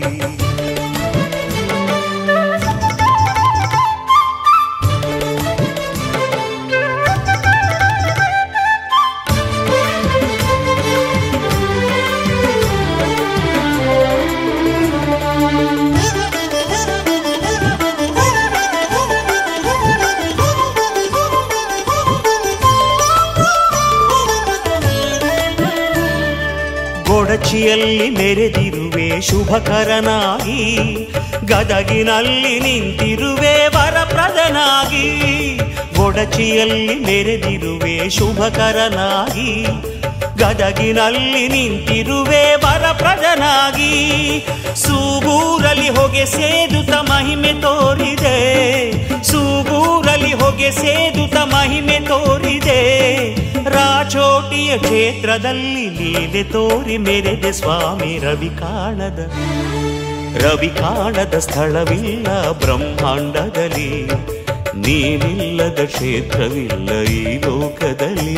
ಕೊಡಚಿಯಲ್ಲಿ ಮೆರೆದಿರುವೆ ಶುಭಕರನಾಗಿ ಗದಗಿನಲ್ಲಿ ನಿಂತಿರುವೆ ವರಪ್ರದನಾಗಿ ಕೊಡಚಿಯಲ್ಲಿ ಮೆರೆದಿರುವೆ ಶುಭಕರನಾಗಿ ಗದಗಿನಲ್ಲಿ ನಿಂತಿರುವೆ ವರಪ್ರದನಾಗಿ ಸೂಗೂರಲ್ಲಿ ಹೊಗೆ ಸೇದುತ್ತ ಮಹಿಮೆ ತೋರಿದೆ ಸೂಗೂರಲ್ಲಿ ಹೊಗೆ ಸೇದುತ್ತ ಮಹಿಮೆ ತೋರಿದೆ ರಾಚೋಟಿಯ ಕ್ಷೇತ್ರದಲ್ಲಿ ಲೀಲೆ ತೋರಿ ಮೆರೆದೆ ಸ್ವಾಮಿ ರವಿ ಕಾಣದ ರವಿ ಕಾಣದ ಸ್ಥಳವಿಲ್ಲ ಬ್ರಹ್ಮಾಂಡದಲ್ಲಿ ನೀನಿಲ್ಲದ ಕ್ಷೇತ್ರವಿಲ್ಲ ಈ ಲೋಕದಲ್ಲಿ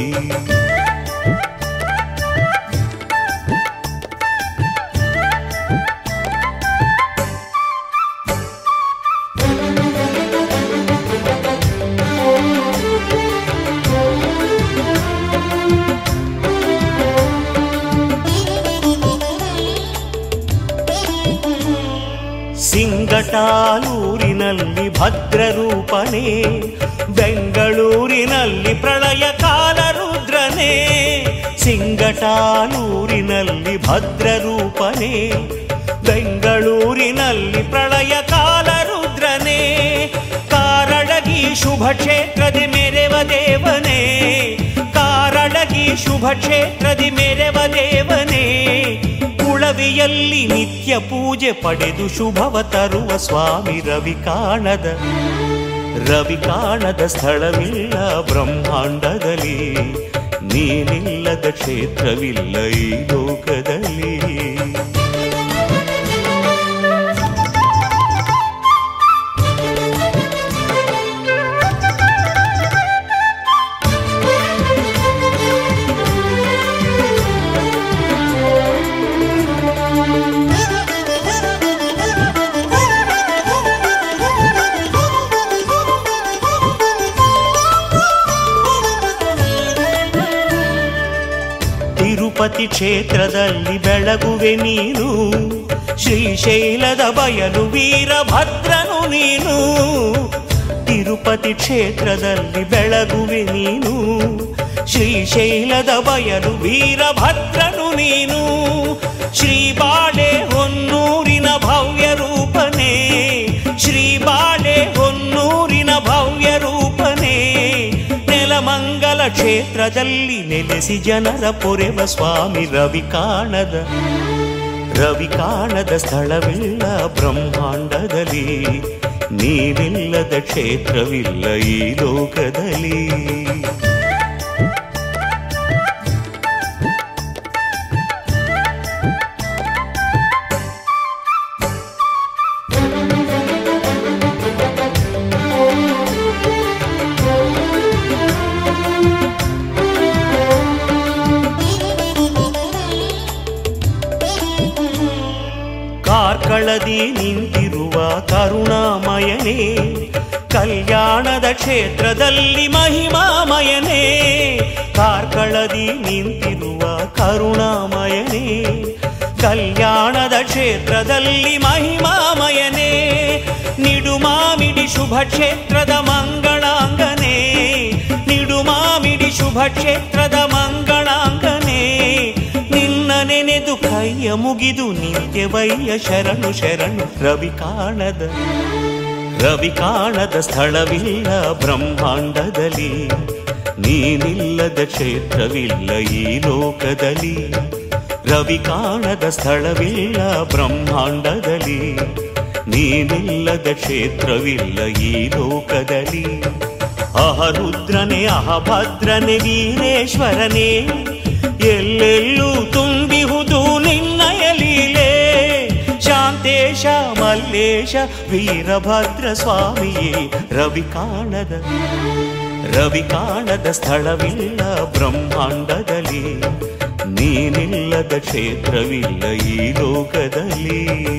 ಸಿಂಗಟಾಲೂರಿನಲ್ಲಿ ಭದ್ರರೂಪನೇ ಬೆಂಗಳೂರಿನಲ್ಲಿ ಪ್ರಳಯ ಕಾಲ ರುದ್ರನೇ ಸಿಂಗಟಾಲೂರಿನಲ್ಲಿ ಭದ್ರರೂಪನೇ ಬೆಂಗಳೂರಿನಲ್ಲಿ ಪ್ರಳಯ ಕಾಲ ರುದ್ರನೇ ಕಾರಡಗಿ ಶುಭ ಕ್ಷೇತ್ರದಿ ಮೆರೆವ ದೇವನೇ ಕಾರಡಗಿ ಶುಭ ಕ್ಷೇತ್ರದಿ ಮೆರೆವ ದೇವನೇ ಉಳವಿಯಲ್ಲಿ ನಿತ್ಯ ಪೂಜೆ ಪಡೆದು ಶುಭವ ತರುವ ಸ್ವಾಮಿ ರವಿ ಕಾಣದ ರವಿ ಕಾಣದ ಸ್ಥಳವಿಲ್ಲ ಬ್ರಹ್ಮಾಂಡದಲ್ಲಿ, ನೀನಿಲ್ಲದ ಕ್ಷೇತ್ರವಿಲ್ಲ ಈ ಲೋಕದಲ್ಲಿ. ತಿರುಪತಿ ಕ್ಷೇತ್ರದಲ್ಲಿ ಬೆಳಗುವೆ ನೀನು, ಶ್ರೀಶೈಲದ ಬಯಲು ವೀರಭದ್ರನು ನೀನು. ತಿರುಪತಿ ಕ್ಷೇತ್ರದಲ್ಲಿ ಬೆಳಗುವೆ ನೀನು, ಶ್ರೀಶೈಲದ ಬಯಲು ವೀರಭದ್ರನು ನೀನು. ಶ್ರೀ ಬಾಳೆ ಹೊನ್ನೂರಿನ ಭವ್ಯ ರೂಪನೇ, ಶ್ರೀ ಬಾಳೆ ಹೊನ್ನೂರಿನ ಭವ್ಯ ರೂಪನೇ. ನೆಲಮಂಗಲ ಕ್ಷೇತ್ರದಲ್ಲಿ ನೆಲೆಸಿ ಜನರ ಪೊರೆವ ಸ್ವಾಮಿ ರವಿ ಕಾಣದ ರವಿ ಕಾಣದ ಸ್ಥಳವಿಲ್ಲ ಬ್ರಹ್ಮಾಂಡದಲ್ಲಿ, ನೀನಿಲ್ಲದ ಕ್ಷೇತ್ರವಿಲ್ಲ ಈ ಲೋಕದಲ್ಲಿ. ಕಾರ್ಕಳದಿ ನಿಂತಿರುವ ಕರುಣಾಮಯನೇ, ಕಲ್ಯಾಣದ ಕ್ಷೇತ್ರದಲ್ಲಿ ಮಹಿಮಾಮಯನೇ. ಕಾರ್ಕಳದಿ ನಿಂತಿರುವ ಕರುಣಾಮಯನೇ, ಕಲ್ಯಾಣದ ಕ್ಷೇತ್ರದಲ್ಲಿ ಮಹಿಮಾಮಯನೇ. ನಿಡುಮಾಮಿಡಿ ಶುಭ ಕ್ಷೇತ್ರದ ಮಂಗಳಾಂಗನೇ, ನಿಡುಮಾಮಿಡಿ ಶುಭ ಕ್ಷೇತ್ರದ ಮಂಗಳಾಂಗನೇ. ನಿನ್ನ ನೆನೆದು ಕೈಯ ಮುಗಿದು ನಿತ್ಯವಯ್ಯ ಶರಣು ಶರಣು. ರವಿ ಕಾಣದ ರವಿ ಕಾಣದ ಸ್ಥಳವಿಲ್ಲ ಬ್ರಹ್ಮಾಂಡದಲ್ಲಿ, ನೀನಿಲ್ಲದ ಕ್ಷೇತ್ರವಿಲ್ಲ ಈ ಲೋಕದಲ್ಲಿ. ರವಿ ಕಾಣದ ಸ್ಥಳವಿಲ್ಲ ಬ್ರಹ್ಮಾಂಡದಲ್ಲಿ, ನೀನಿಲ್ಲದ ಕ್ಷೇತ್ರವಿಲ್ಲ ಈ ಲೋಕದಲ್ಲಿ. ಅಹರುದ್ರನೇ ಅಹಭದ್ರನೇ ವೀರೇಶ್ವರನೇ, ಎಲ್ಲೆಲ್ಲೂ ತುಂಬಿಹುದು ನಿನ್ನಯ ಲೀಲೆ. ಶಾಂತೇಶ ಮಲ್ಲೇಶ ವೀರಭದ್ರ ಸ್ವಾಮಿಯೇ, ರವಿ ಕಾಣದ ರವಿ ಕಾಣದ ಸ್ಥಳವಿಲ್ಲ ಬ್ರಹ್ಮಾಂಡದಲ್ಲಿ, ನೀನಿಲ್ಲದ ಕ್ಷೇತ್ರವಿಲ್ಲ ಈ ಲೋಕದಲ್ಲಿ.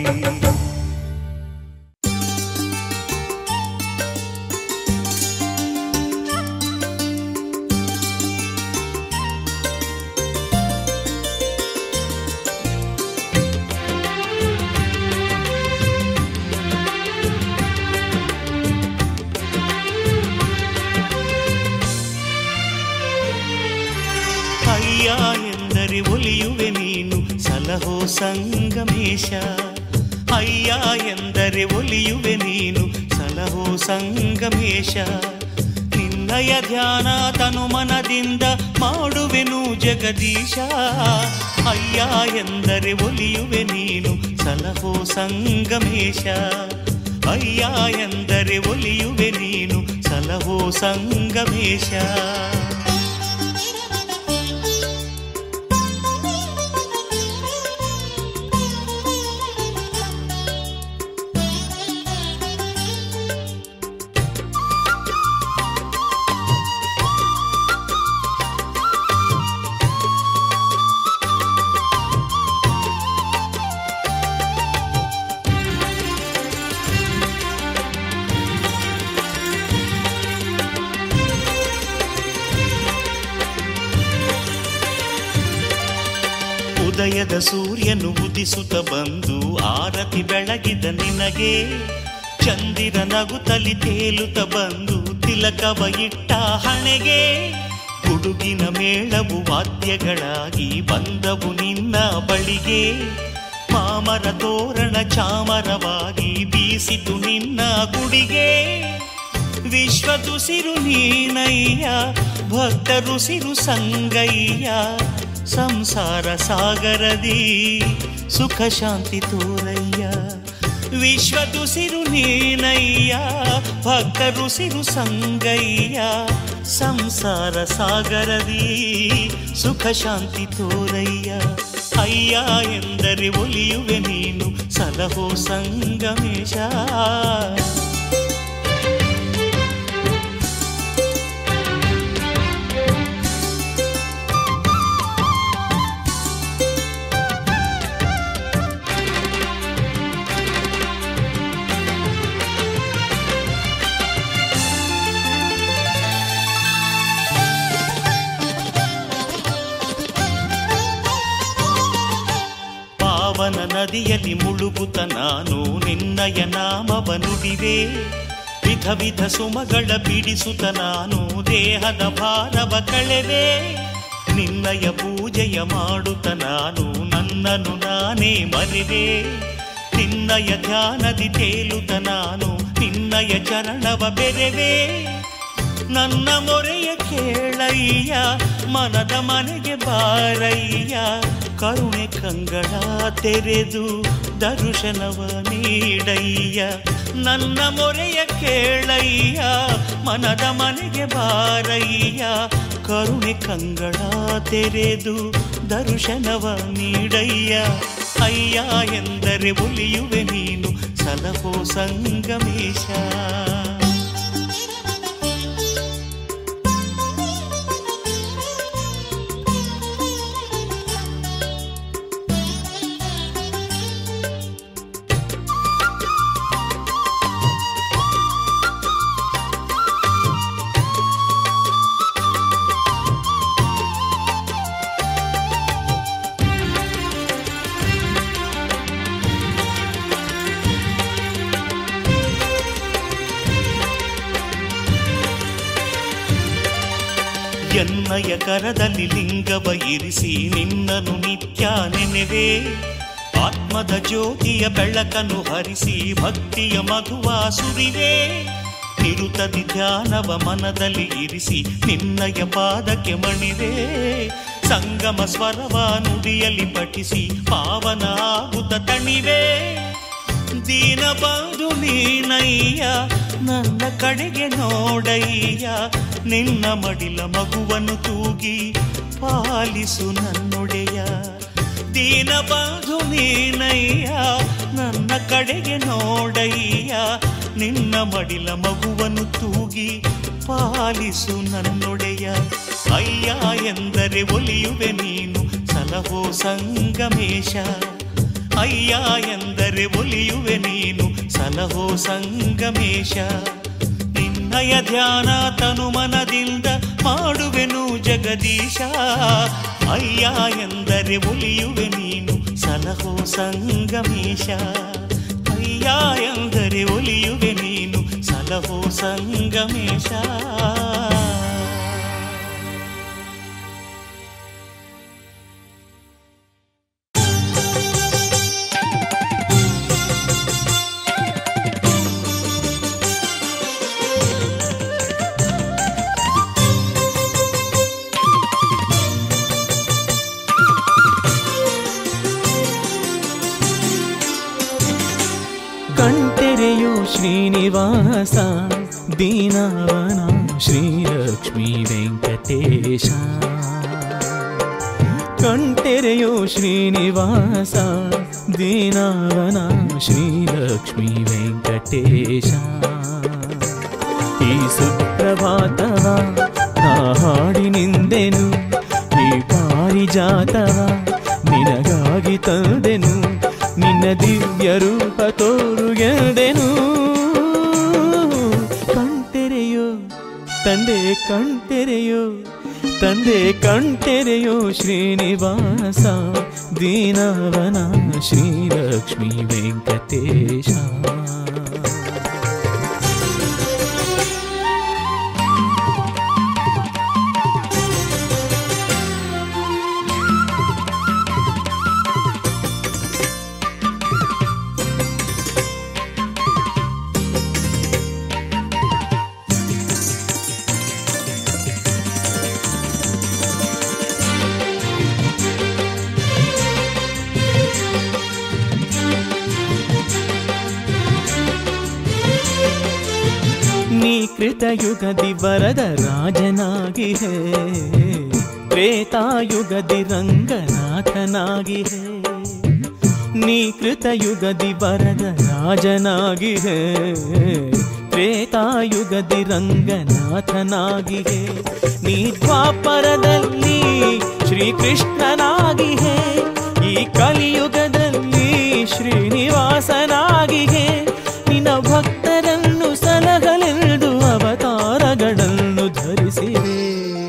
ಅಯ್ಯ ಎಂದರೆ ಒಲಿಯುವೆ ನೀನು ಸಲಹೋ ಸಂಗಮೇಶ, ಅಯ್ಯ ಎಂದರೆ ಒಲಿಯುವೆ ನೀನು ಸಲಹೋ ಸಂಗಮೇಶ. ನಿನ್ನಯ ಧ್ಯಾನ ತನುಮನದಿಂದ ಮಾಡುವೆನು ಜಗದೀಶ, ಅಯ್ಯ ಎಂದರೆ ಒಲಿಯುವೆ ನೀನು ಸಲಹೋ ಸಂಗಮೇಶ. ಅಯ್ಯ ಎಂದರೆ ಒಲಿಯುವೆ ನೀನು ಸಲಹೋ ಸಂಗಮೇಶ. ಉದಯದ ಸೂರ್ಯನು ಉದಿಸುತ್ತ ಬಂದು ಆರತಿ ಬೆಳಗಿದ ನಿನಗೆ, ಚಂದಿರ ನಗುತ್ತಲಿ ತೇಲುತ್ತ ಬಂದು ತಿಲಕವ ಇಟ್ಟ ಹಣೆಗೆ. ಗುಡುಗಿನ ಮೇಳವು ವಾದ್ಯಗಳಾಗಿ ಬಂದವು ನಿನ್ನ ಬಳಿಗೆ, ಮಾಮರ ತೋರಣ ಚಾಮರವಾಗಿ ಬೀಸಿತು ನಿನ್ನ ಗುಡಿಗೆ. ವಿಶ್ವದುಸಿರು ನೀನಯ್ಯ ಭಕ್ತರುಸಿರು ಸಂಗಯ್ಯ, ಸಂಸಾರ ಸಾಗರದಿ ಸುಖ ಶಾಂತಿ ತೋರಯ್ಯ. ವಿಶ್ವದುಸಿರು ನೀನಯ್ಯ ಭಕ್ತರುಸಿರು ಸಂಗಯ್ಯ. ಸಂಸಾರ ಸಾಗರದಿ ಸುಖ ಶಾಂತಿ ತೋರಯ್ಯ. ಅಯ್ಯ ಎಂದರೆ ಒಲಿಯುವೆ ನೀನು ಸಲಹೋ ಸಂಗಮೇಶ. ಪಾವನ ನದಿಯಲ್ಲಿ ಮುಳುಗುತ್ತ ನಾನು ನಿನ್ನಯ ನಾಮವ ನುಡಿವೆ. ವಿಧ ವಿಧ ಸುಮಗಳ ಬಿಡಿಸುತ್ತ ನಾನು ದೇಹದ ಭಾರವ ಕಳೆವೆ. ನಿನ್ನಯ ಪೂಜೆಯ ಮಾಡುತ್ತ ನಾನು ನನ್ನನ್ನು ನಾನೇ ಮರೆವೆ. ನಿನ್ನಯ ಧ್ಯಾನದಿ ತೇಲುತ್ತ ನಾನು ನಿನ್ನಯ ಚರಣವ ಬೆರೆವೆ. ನನ್ನ ಮೊರೆಯ ಕೇಳಯ್ಯ ಮನದ ಮನೆಗೆ ಬಾರಯ್ಯ. ಕರುಣೆ ಕಂಗಳ ತೆರೆದು ದರ್ಶನವ ನೀಡಯ್ಯ. ನನ್ನ ಮೊರೆಯ ಕೇಳಯ್ಯ ಮನದ ಮನೆಗೆ ಬಾರಯ್ಯ. ಕರುಣೆ ಕಂಗಳ ತೆರೆದು ದರ್ಶನವ ನೀಡಯ್ಯ. ಅಯ್ಯ ಎಂದರೆ ಒಲಿಯುವೆ ನೀನು ಸಲಹೋ ಸಂಗಮೇಶ. ಎನ್ನಯ ಕರದಲ್ಲಿ ಲಿಂಗವ ಇರಿಸಿ ನಿನ್ನನು ನಿತ್ಯ ನೆನೆವೆ. ಆತ್ಮದ ಜ್ಯೋತಿಯ ಬೆಳಕನ್ನು ಹರಿಸಿ ಭಕ್ತಿಯ ಮಧುವ ಸುರಿವೆ. ನಿರುತದಿ ಧ್ಯಾನವ ಮನದಲ್ಲಿ ಇರಿಸಿ ನಿನ್ನಯ ಪಾದಕ್ಕೆ ಮಣಿವೆ. ಸಂಗಮ ಸ್ವರವ ನುಡಿಯಲ್ಲಿ ಪಠಿಸಿ ಪಾವನ ಆಗುತ್ತ ತಣಿವೆ. ದೀನ ಬಂಧು ನೀನಯ್ಯ ನನ್ನ ಕಡೆಗೆ ನೋಡಯ್ಯ. ನಿನ್ನ ಮಡಿಲ ಮಗುವನ್ನು ತೂಗಿ ಪಾಲಿಸು ನನ್ನೊಡೆಯ. ದೀನ ಬಂಧು ನೀನಯ್ಯ ನನ್ನ ಕಡೆಗೆ ನೋಡಯ್ಯ. ನಿನ್ನ ಮಡಿಲ ಮಗುವನ್ನು ತೂಗಿ ಪಾಲಿಸು ನನ್ನೊಡೆಯ. ಅಯ್ಯ ಎಂದರೆ ಒಲಿಯುವೆ ನೀನು ಸಲಹೋ ಸಂಗಮೇಶ. ಅಯ್ಯ ಎಂದರೆ ಒಲಿಯುವೆ ನೀನು ಸಲಹೋ ಸಂಗಮೇಶ. ನಿನ್ನಯ ಧ್ಯಾನ ತನು ಮನದಿಂದ ಮಾಡುವೆನು ಜಗದೀಶ. ಅಯ್ಯ ಎಂದರೆ ಒಲಿಯುವೆ ನೀನು ಸಲಹೋ ಸಂಗಮೇಶ. ಅಯ್ಯ ಎಂದರೆ ಒಲಿಯುವೆ ನೀನು ಸಲಹೋ ಸಂಗಮೇಶ. ಕಂಟೆರೆಯೋ ಶ್ರೀನಿವಾಸ ದೀನವನ ಶ್ರೀಲಕ್ಷ್ಮೀ ವೆಂಕಟೇಶ. ಕಂಟೆರೆಯೋ ಶ್ರೀನಿವಾಸ ದೀನವನ ಶ್ರೀಲಕ್ಷ್ಮೀ ವೆಂಕಟೇಶ. ಈ ಸುಪ್ರಭಾತವ ನಾ ಹಾಡಿ ನಿಂದೆನು. ಈ ಪಾರಿಜಾತವ ನಿನಗಾಗಿ ತಂದೆನು. ನಿನ್ನ ದಿವ್ಯ ರೂಪ ತೋರುಗೆದೆನು. ಕಣ್ತೆರೆಯೋ ತಂದೆ ಕಣ್ತೆರೆಯೋ ತಂದೆ ಕಣ್ತೆರೆಯೋ ಶ್ರೀನಿವಾಸ ದೀನವನ ಶ್ರೀಲಕ್ಷ್ಮೀ ವೆಂಕಟೇಶ. ಕೃತಯುಗದಿ ವರದ ರಾಜನಾಗಿ ಹೇ, ತ್ರೇತಾಯುಗದಿ ರಂಗನಾಥನಾಗಿ ಹೇ. ನೀ ಕೃತಯುಗದಿ ವರದ ರಾಜನಾಗಿ ಹೇ, ತ್ರೇತಾಯುಗದಿ ರಂಗನಾಥನಾಗಿ ಹೇ. ನೀ ದ್ವಾಪರದಲ್ಲಿ ಶ್ರೀಕೃಷ್ಣನಾಗಿ ಹೇ, ಈ ಕಲಿಯುಗದಲ್ಲಿ ಶ್ರೀನಿವಾಸನಾಗಿ ಹೇ. ನಿನ್ನ ಭಕ್ತರನ್ನು ಸಲಹಲೆಂದು ಅವತಾರಗಳನ್ನು ಧರಿಸಿದೆ.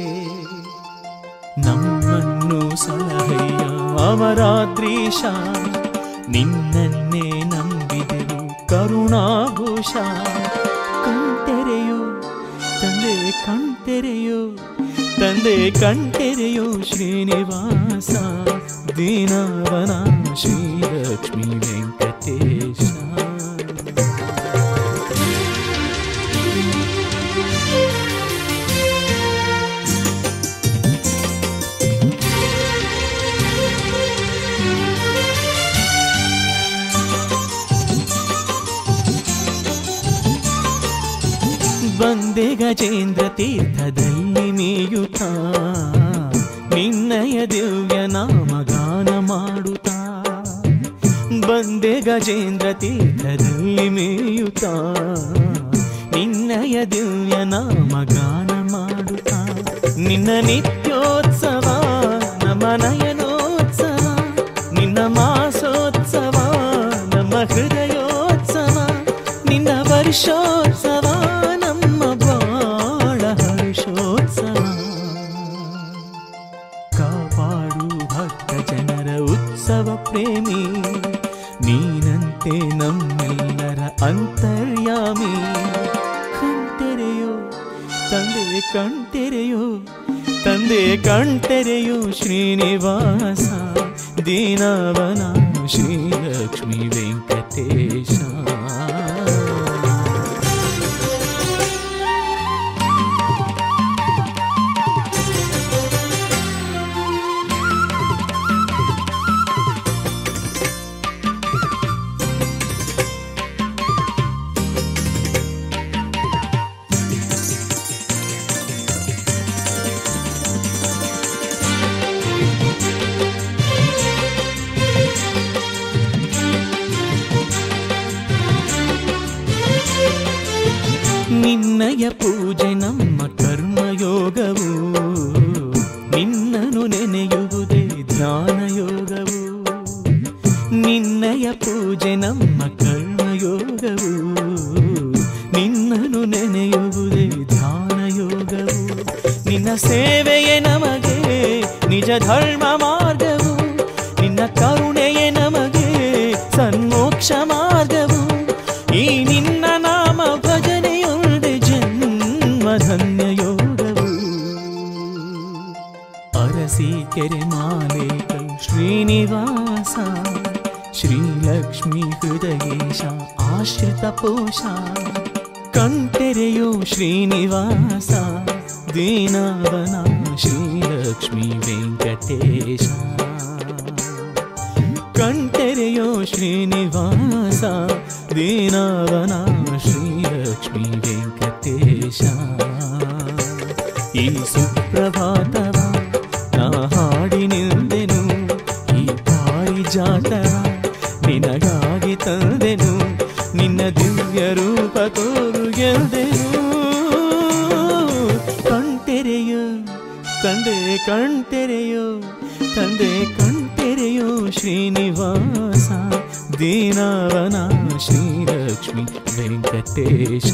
ನಮ್ಮನ್ನು ಸಲಹೆಯ ಅಮರಾದ್ರೀಶ, ನಿನ್ನನ್ನೇ ನಂಬಿದೆವು ಕರುಣಾಭೂಷ. ಕಣ್ತೆರೆಯೋ ತಂದೆ ಕಣ್ತೆರೆಯೋ, ತಂದೆ ಕಣ್ತೆರೆಯೋ ಶ್ರೀನಿವಾಸ, ದೀನವನ ಶ್ರೀಲಕ್ಷ್ಮೀ ವೆಂಕಟೇಶ. ಬಂದೆ ಗಜೇಂದ್ರ ತೀರ್ಥದಲ್ಲಿ ಮೇಯುತ್ತಾ, ನಿನ್ನಯ ದಿವ್ಯ ನಾಮಗಾನ ಮಾಡುತ್ತಾ. ಬಂದೆ ಗಜೇಂದ್ರ ತೀರ್ಥದಲ್ಲಿ ಮೇಯುತ್ತಾ, ನಿನ್ನಯ ದಿವ್ಯ ನಾಮಗಾನ ಮಾಡುತ್ತಾ. ನಿನ್ನ ನಿತ್ಯೋತ್ಸವ ನಮ್ಮ ನಯನೋತ್ಸವ, ನಿನ್ನ ಮಾಸೋತ್ಸವ ನಮ್ಮ ಹೃದಯೋತ್ಸವ, ನಿನ್ನ ವರ್ಷೋತ್ಸವ ನಮ್ಮ ಬಾಳ ಹರ್ಷೋತ್ಸವ. ಕಾಪಾಡು ಭಕ್ತ ಜನರ ಉತ್ಸವ ಪ್ರೇಮಿ, ನೀನಂತೆ ನಮ್ಮೆಲ್ಲರ ಅಂತರ್ಯಾಮಿ. ಕಣ್ತೆರೆಯೋ ತಂದೆ ಕಣ್ತೆರೆಯೋ, ತಂದೆ ಕಣ್ತೆರೆಯೋ ಶ್ರೀನಿವಾಸ, ದೀನವನ ಶ್ರೀಲಕ್ಷ್ಮೀ ವೆಂಕಟೇಶ. ನಿನ್ನಯ ಪೂಜೆ ನಮ್ಮ ಕರ್ಮಯೋಗವು, ನಿನ್ನನು ನೆನೆಯುವುದೇ ಧ್ಯಾನಯೋಗವು. ನಿನ್ನಯ ಪೂಜೆ ನಮ್ಮ ಕರ್ಮಯೋಗವು, ನಿನ್ನನು ನೆನೆಯುವುದೇ ಧ್ಯಾನಯೋಗವು. ನಿನ್ನ ಸೇವೆಯೇ ನಮಗೆ ನಿಜ ಧರ್ಮ ಮಾರ್ಗವು, ನಿನ್ನ ಕರುಣೆಯೇ ನಮಗೆ ಸನ್ಮೋಕ್ಷ ಮಾರ್ಗವು. ಈ ನಿನ್ನ ನಾಮ ಭಜನೆಯೊಂದೆ ಜನ್ಮ ಧನ್ಯ ಯೋಗವು. ಅರಸಿ ಕೆರೆ ಮಾಲೇಕಲ್ ಶ್ರೀನಿವಾಸ, ಶ್ರೀಲಕ್ಷ್ಮೀ ಹೃದಯೇಶ ಆಶ್ರಿತ ಪೋಷ. ಕಣ್ತೆರೆಯೋ ಶ್ರೀನಿವಾಸ, ದೀನವನ ಶ್ರೀಲಕ್ಷ್ಮೀ ವೆಂಕಟೇಶ. ಕಣ್ತೆರೆಯೋ ಶ್ರೀನಿವಾಸ, ದೀನವನ ಶ್ರೀಲಕ್ಷ್ಮೀ ವೆಂಕಟೇಶ. ಈ ಸುಪ್ರಭಾತವ ನಾ ಹಾಡಿ ನಿಲ್ದೆನು, ಈ ಪಾರಿಜಾತವ ನಿನಗಾಗಿ ತಂದೆನು. ನಿನ್ನ ದಿವ್ಯ ರೂಪ ತೋರು ಗೆಲ್ದೆನು. ಕಣ್ತೆರೆಯೋ ತಂದೆ ಕಣ್ತೆರೆಯೋ, ತಂದೆ ಕಣ್ತೆರೆಯೋ ಶ್ರೀನಿವಾಸ, ದೀನವನ ಶ್ರೀಲಕ್ಷ್ಮೀ ವೆಂಕಟೇಶ.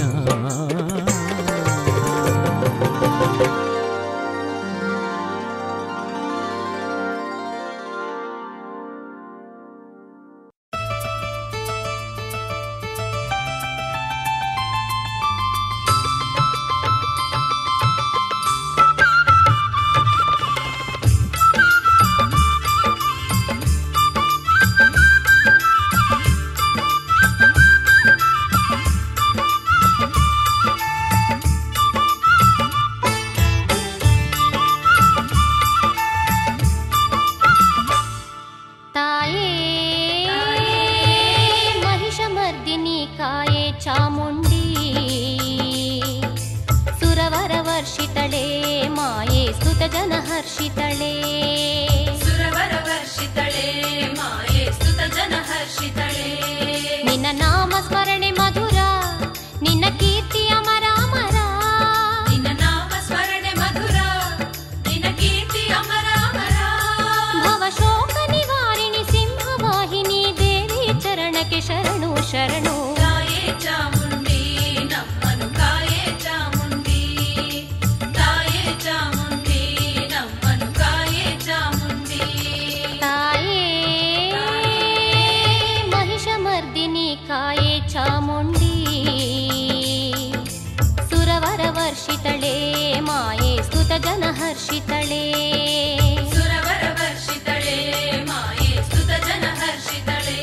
ವರ್ಷಿತಳೆ ಮಾಯೆ ಸ್ತುತ ಜನ ಹರ್ಷಿತಳೆ ಸುರವರ ವರ್ಷಿತಳೆ ಮಾಯೆ ಸ್ತುತ ಜನ ಹರ್ಷಿತಳೆ ನಿನ್ನ ನಾಮ ಸ್ಮರಣೆ ಮಧುರ ನಿನ್ನ ಕೀರ್ತಿ ಅಮರ ಅಮರ ನಿನ್ನ ನಾಮ ಸ್ಮರಣೆ ಮಧುರ ನಿನ್ನ ಕೀರ್ತಿ ಅಮರ ಅಮರ ಭವ ಶೋಕ ನಿವಾರಿಣಿ ಸಿಂಹವಾಹಿನಿ ದೇವಿ ಚರಣಕ್ಕೆ ಶರಣು ಶರಣು ತಾಯೇ ಚಾಮುಂಡಿ ನಮ್ಮನು ಕಾಯೇ ಚಾಮುಂಡಿ ತಾಯೇ ಚಾಮುಂಡಿ ನಮ್ಮನು ಕಾಯೇ ಚಾಮುಂಡಿ ತಾಯೇ ಮಹಿಷಮರ್ದಿನಿ ಕಾಯೇ ಚಾಮುಂಡಿ ಸುರವರ ವರ್ಷಿತಳೆ ಮಾಯೆ ಸ್ತುತ ಜನ ಹರ್ಷಿತಳೆ ಸುರವರ ವರ್ಷಿತಳೆ ಮಾಯೆ ಸ್ತುತ ಜನ ಹರ್ಷಿತಳೆ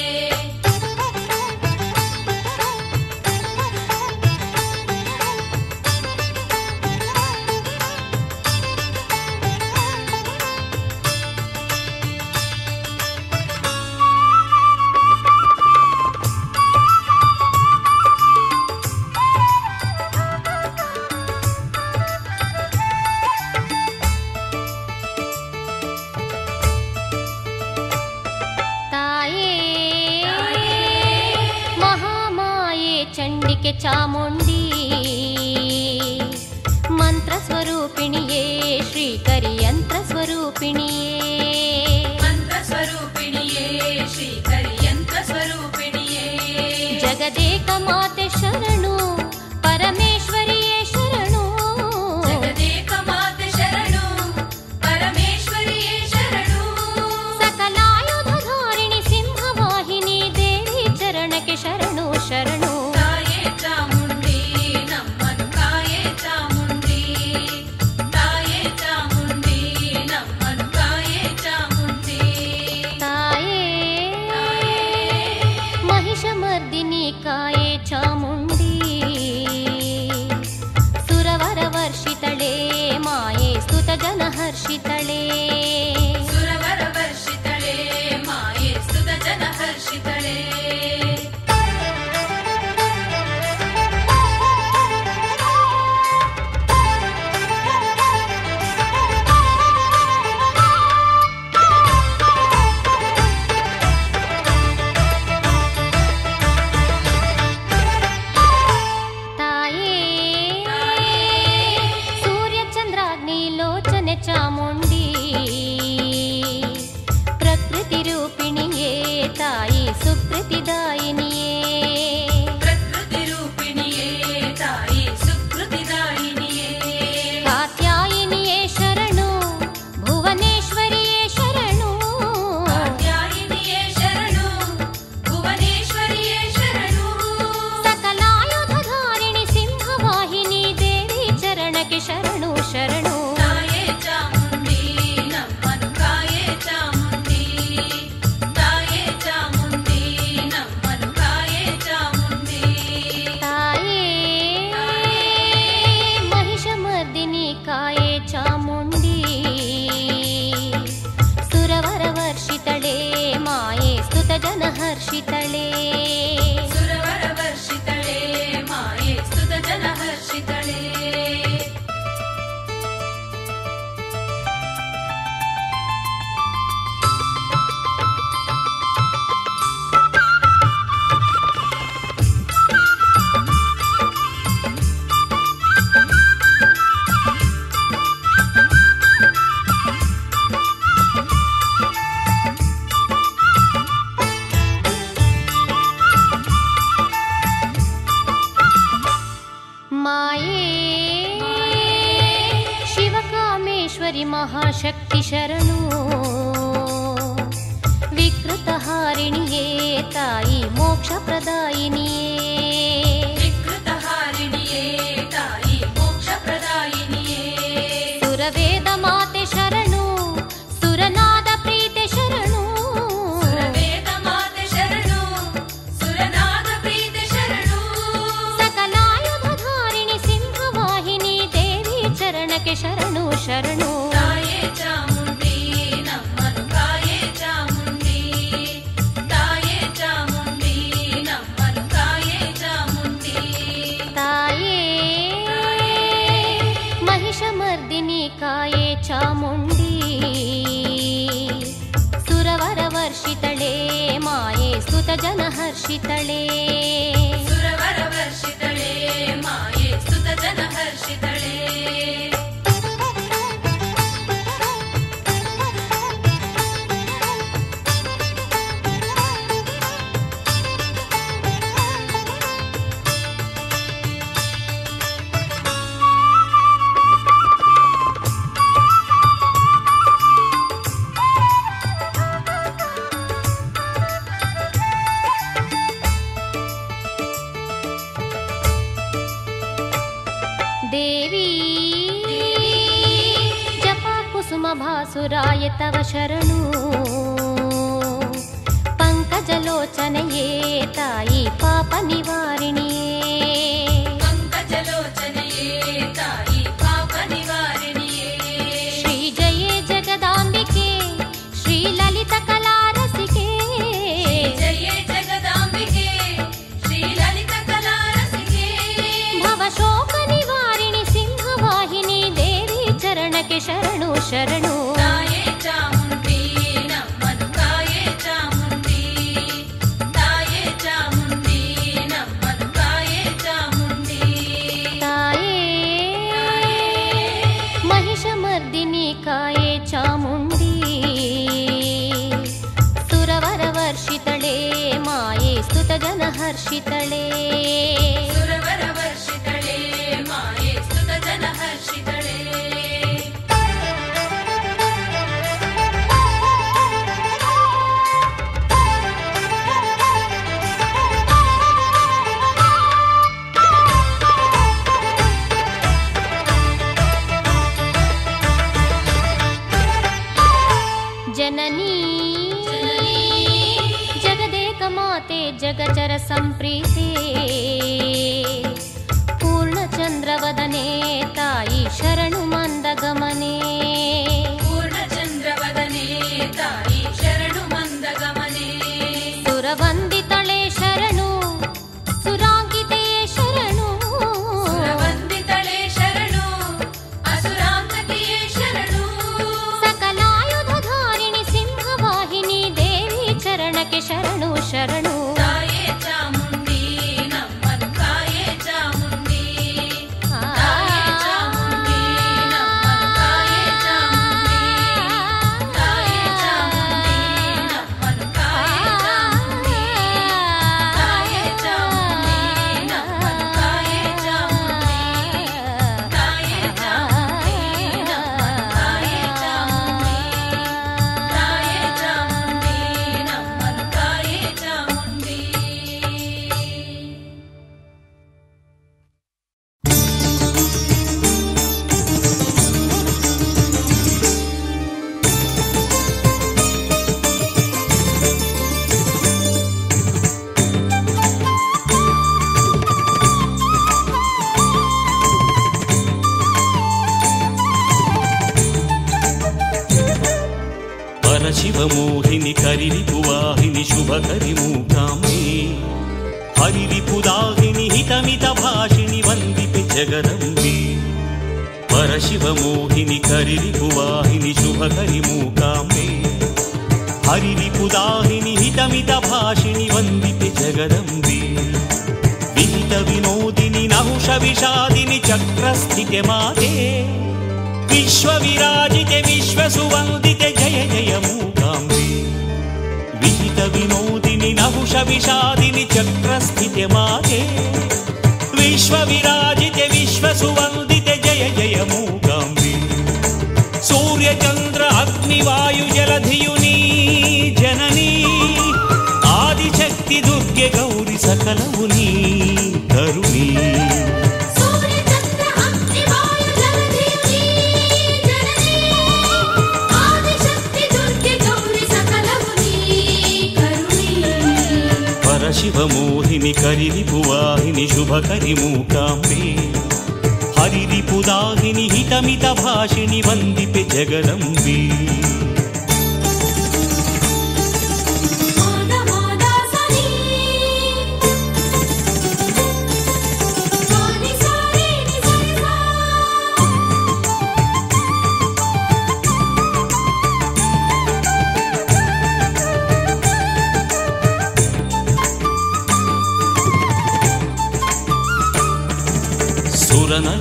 ತಾಯೇ ಮಹಾಮಾಯೆ ಚಂಡಿಕೆ ಚಾಮುಂಡಿ ಮಂತ್ರ ಸ್ವರೂಪಿಣಿಯೇ ಶ್ರೀಕರಿ ಯಂತ್ರ ಸ್ವರೂಪಿಣಿಯೇ ಮಂತ್ರ ಸ್ವರೂಪಿಣಿಯೇ ಶ್ರೀಕರಿ ಯಂತ್ರ ಸ್ವರೂಪಿಣಿಯೇ ಜಗದೇಕ ಮಾತೆ ಶರಣು ಪರಮೇಶ್ವರಿಯೇ ಶರಣು ಜಗದೇಕ ಮಾತೆ ಶರಣು ಪರಮೇಶ್ವರಿಯೇ ಶರಣು ಸಕಲಾಯುಧಧಾರಿಣಿ ಸಿಂಹವಾಹಿನಿ ದೇವಿ ಚರಣಕ್ಕೆ ಶರಣು ಶರಣು ತಾಯೇ ಚಾಮುಂಡಿ ನಮ್ಮನು ಕಾಯೇ ಚಾಮುಂಡಿ ತಾಯೇ ಚಾಮುಂಡಿ ನಮ್ಮನು ಕಾಯೇ ಚಾಮುಂಡಿ ತಾಯೇ ಮಹಿಷಮರ್ದಿನಿ ಕಾಯೇ ಚಾಮುಂಡಿ ಸುರವರ ವರ್ಷಿತಳೆ ಮಾಯೆ ಸ್ತುತ ಜನ ಹರ್ಷಿತಳೆ ಸುರವರ ವರ್ಷಿತಳೆ ಮಾಯೆ ಸ್ತುತ ಜನ ಹರ್ಷಿತಳೆ ತಾಯೇ ಸೂರ್ಯ ಚಂದ್ರಾಗ್ನಿ ಲೋಚನೆ ಚಾಮುಂಡಿ ಪ್ರಕೃತಿ ರೂಪಿಣಿಯೇ ತಾಯಿ ಸುಕೃತಿದಾಯಿನಿಯೇ ಪ್ರಕೃತಿ ರೂಪಿಣಿಯೇ ತಾಯಿ ಸುಕೃತಿದಾಯಿನಿಯೇ ಕಾತ್ಯಾಯಿನಿಯೇ ಶರಣು ಭುವನೇಶ್ವರಿಯೇ ಶರಣು ಕಾತ್ಯಾಯಿನಿಯೇ ಶರಣು ಭುವನೇಶ್ವರಿಯೇ ಶರಣು ಸಕಲಾಯುಧಧಾರಿಣಿ ಸಿಂಹವಾಹಿನಿ ದೇವಿ ಚರಣಕ್ಕೆ ಶರಣು ಶರಣು ತಾಯೇ ಚಾಮುಂಡಿ ನಮ್ಮನು ಕಾಯೇ ಚಾಮುಂಡಿ ತಾಯೇ ಚಾಮುಂಡಿ ನಮ್ಮನು ಕಾಯೇ ಚಾಮುಂಡಿ ತಾಯೇ ಮಹಿಷಮರ್ದಿನಿ ಕಾಯೇ ಚಾಮುಂಡಿ ಸುರವರ ವರ್ಷಿತಳೆ ಮಾಯೆ ಸ್ತುತ ಜನ ಹರ್ಷಿತಳೆ ಸುರವರ ವರ್ಷಿತಳೆ ಮಾಯೆ ಸ್ತುತ ಜನ ಹರ್ಷಿತಳೆ ಮಾಯೇ ಶಿವಕಾಮೇಶ್ವರಿ ಮಹಾಶಕ್ತಿ ಶರಣು ವಿಕೃತಹಾರಿಣಿಯೇ ತಾಯಿ ಮೋಕ್ಷ ಪ್ರದಾಯಿನಿಯೇ ವಿಕೃತಹಾರಿಣಿಯೇ ತಾಯಿ ಮೋಕ್ಷ ಪ್ರದಾಯಿನಿಯೇ ಸುರವೇದ ಮಾತೆ ಶರಣು ಸುರನಾದ ಪ್ರೀತೆ ಶರಣು ಸುರವೇದ ಮಾತೆ ಶರಣು ಸುರನಾದ ಪ್ರೀತೆ ಶರಣು ಸಕಲಾಯುಧಧಾರಿಣಿ ಸಿಂಹವಾಹಿನಿ ದೇವಿ ಚರಣಕ್ಕೆ ಶರಣು ಶರಣು ತಾಯೇ ಚಾಮುಂಡಿ ನಮ್ಮನು ಕಾಯೇ ಚಾಮುಂಡಿ ತಾಯೇ ಚಾಮುಂಡಿ ನಮ್ಮನು ಕಾಯೇ ಚಾಮುಂಡಿ ತಾಯೇ महिषमर्दिनी काये चामुण्डी सुरवर वर्षितळे माये स्तुतजनहर्षितळे सुरवर वर्षितळे माये स्तुतजनहर्षितळे भासुराय तव शरणु पंकजलोचनये तायि पाप निवारिणिये पंकजलोचनये तायि पाप निवारिणिये श्री जये जगदाम्बिके श्री ललित कलारसिके जये जगदाम्बिके श्री ललित कलारसिके भवशोक निवारिणि सिंहवाहिनी देवी चरणके शरणु शरणु ताये चामुण्डी नम्मनु काये चामुण्डी ताये चामुण्डी नम्मनु काये चामुण्डी ताये महिषमर्दिनी काये चामुण्डी सुरवर वर्षितळे माये स्तुतजनहर्षितळे सुरवर वर्षितळे माये स्तुतजनहर्षितळे जननी जगदेकमाते जगचर सम्प्रीते पूर्णचन्द्रवदने तायि शरणु मन्दगमने पूर्णचन्द्रवदने तायि शरणु मन्दगमने सुरवन्दितळे शरणु सुराङ्किते शरणु सुरवन्दितळे शरणु असुराङ्किते शरणु सकलायुधधारिणि सिंहवाहिनी देवी चरणके शरणु शरणु ताये चामुण्डी नम्मनु काये चामुण्डी ताये चामुण्डी नम्मनु काये चामुण्डी ताये चामुण्डी नम्मनु काये चामुण्डी ताये चामुण्डी नम्मनु काये चामुण्डी ताये चामुण्डी नम्मनु काये चामुण्डी ताये चामुण्डी नम्मनु काये चामुण्डी परशिवमोहिनि करिरिपुवाहिनि शुभकरिमूकाम्बे हरिरिपुदाहिनि हितमितभाषिणि वन्दिते जगदम्बे परशिवमोहिनि करिरिपुवाहिनि शुभकरिमूकाम्बे हरिरिपुदाहिनि हितमितभाषिणि वन्दिते जगदम्बे विहितविनोदिनि नहुषविषादिनि चक्रस्थिते माते विश्वविराजिते विश्वसुवन्दिते जय जय मूकाम्बे विहितविनोदिनि नहुषविषादिनि चक्रस्थिते माते विश्वविराजिते विश्वसुवन्दिते जय जय मूकाम्बे सूर्यचन्द्र अग्निवायुजलधियुनी जननी आदिशक्ति दुर्गे गौरि सकलमुनी करुणी परशिवमोहिनि करिरिपुवाहिनि शुभकरिमूकाम्बे हरिरिपुदाहिनि हितमितभाषिणि वन्दिते जगदम्बे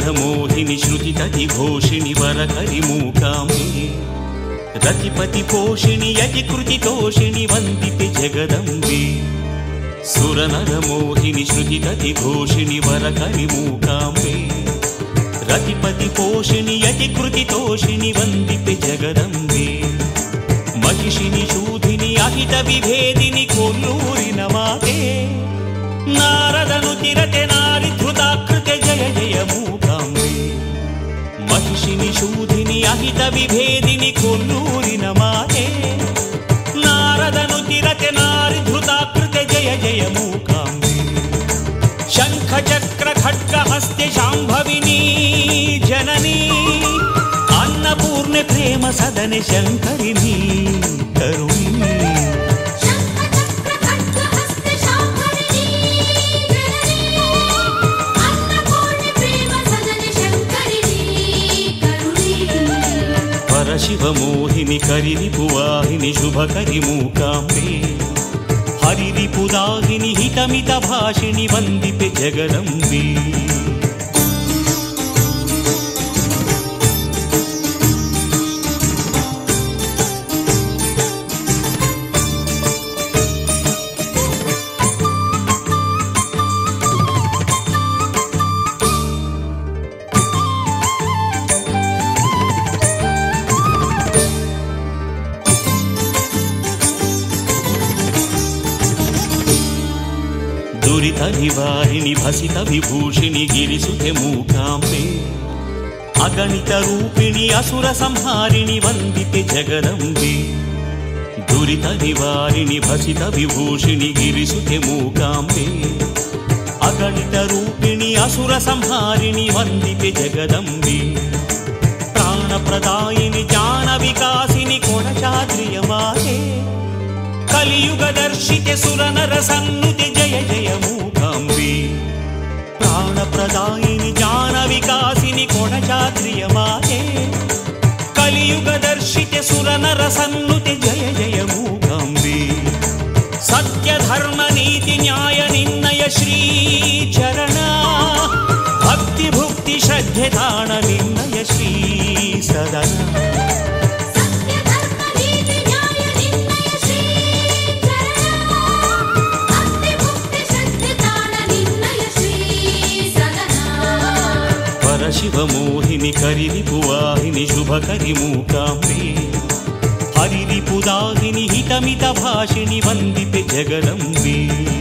ಮೋಹಿನಿ ಶ್ರುತಿತತಿ ಘೋಷಿಣಿ ವರಕರಿ ಮೂಕಾಂಬೆ ರತಿಪತಿ ಪೋಷಿಣಿ ಯತಿ ಕೃತಿ ತೋಷಿಣಿ ವಂದಿತೆ ಜಗದಂಬೆ ಸುರನರ ಮೋಹಿನಿ ಶ್ರುತಿತತಿ ಘೋಷಿಣಿ ವರಕರಿ ಮೂಕಾಂಬೆ ರತಿಪತಿ ಪೋಷಿಣಿ ಯತಿ ಕೃತಿ ತೋಷಿಣಿ ವಂದಿತೆ ಜಗದಂಬೆ ಮಹಿಷಿನಿ ಶೂಧಿನಿ ಅಹಿತ ವಿಭೇದಿನಿ ಕೊಲ್ಲೂರಿನ ಮಾತೆ ನಾರದನು ತಿರತೆ ನಾರಿ ಧೃತಾಕೃತೆ ಜಯ ಜಯ ಮೂಕಾಂಬೆ ಮಹಿಷಿನಿ ಶೂಧಿನಿ ಅಹಿತ ವಿಭೇದಿನಿ ಕೊಲ್ಲೂರಿನ ಮಾತೆ ನಾರದನು ತಿರತೆ ನಾರಿ ಧೃತಾಕೃತೆ ಜಯ ಜಯ ಮೂಕಾಂಬೆ ಶಂಖ ಚಕ್ರ ಖಡ್ಗ ಹಸ್ತೆ ಶಾಂಭವಿನಿ ಜನನಿ ಅನ್ನಪೂರ್ಣೆ ಪ್ರೇಮ ಸದನೆ ಶಂಕರಿನಿ ಕರುಣಿ ಶಿವ ಮೋಹಿನಿ ಕರಿರಿಪುವಾಹಿನಿ ಶುಭಕರಿ ಮೂಕಾಂಬೆ ಹರಿರಿಪುದಾಹಿನಿ ಹಿತಮಿತ ಭಾಷಿಣಿ ವಂದಿತೆ ಜಗದಂಬೆ ದುರಿತ ನಿವಾರಿಣಿ ಭಸಿತ ವಿಭೂಷಿಣಿ ಗಿರಿಸುತೆ ಮೂಕಾಂಬೆ ಅಗಣಿತ ರೂಪಿಣಿ ಅಸುರ ಸಂಹಾರಿಣಿ ವಂದಿತೆ ಜಗದಂಬೆ ದುರಿತ ನಿವಾರಿಣಿ ಭಸಿತ ವಿಭೂಷಿಣಿ ಗಿರಿಸುತೆ ಮೂಕಾಂಬೆ ಅಗಣಿತ ರೂಪಿಣಿ ಅಸುರ ಸಂಹಾರಿಣಿ ವಂದಿತೆ ಜಗದಂಬೆ ಪ್ರಾಣ ಪ್ರದಾಯಿನಿ ಜ್ಞಾನ ವಿಕಾಸಿನಿ ಕೊಣಚಾದ್ರಿಯ ಮಾತೆ ಕಲಿಯುಗ ದರ್ಶಿತೆ ಸುರನರ ಸನ್ನುತೆ ಜಯ ಜಯ ಮೂಕಾಂಬೆ ಪ್ರಾಣ ಪ್ರದಾಯಿನಿ ಜ್ಞಾನ ವಿಕಾಸಿನಿ ಕೊಣಚಾದ್ರಿಯ ಮಾತೆ ಕಲಿಯುಗ ದರ್ಶಿತೆ ಸುರನರ ಸನ್ನುತೆ ಜಯ ಜಯ ಮೂಕಾಂಬೆ ಸತ್ಯ ಧರ್ಮ ನೀತಿ ನ್ಯಾಯ ನಿರ್ಣಯ ಶ್ರೀ ಚರಣ ಭಕ್ತಿ ಭುಕ್ತಿ ಶ್ರದ್ಧೆ ತಾಣ ನಿರ್ಣಯ ಶ್ರೀ ಸದನ ಶಿವ ಮೋಹಿನಿ ಕರಿರಿಪುವಾಹಿನಿ ಶುಭಕರಿ ಮೂಕಾಂಬೆ ಹರಿರಿಪುದಾಹಿನಿ ಹಿತಮಿತ ಭಾಷಿಣಿ ವಂದಿತೆ ಜಗದಂಬೆ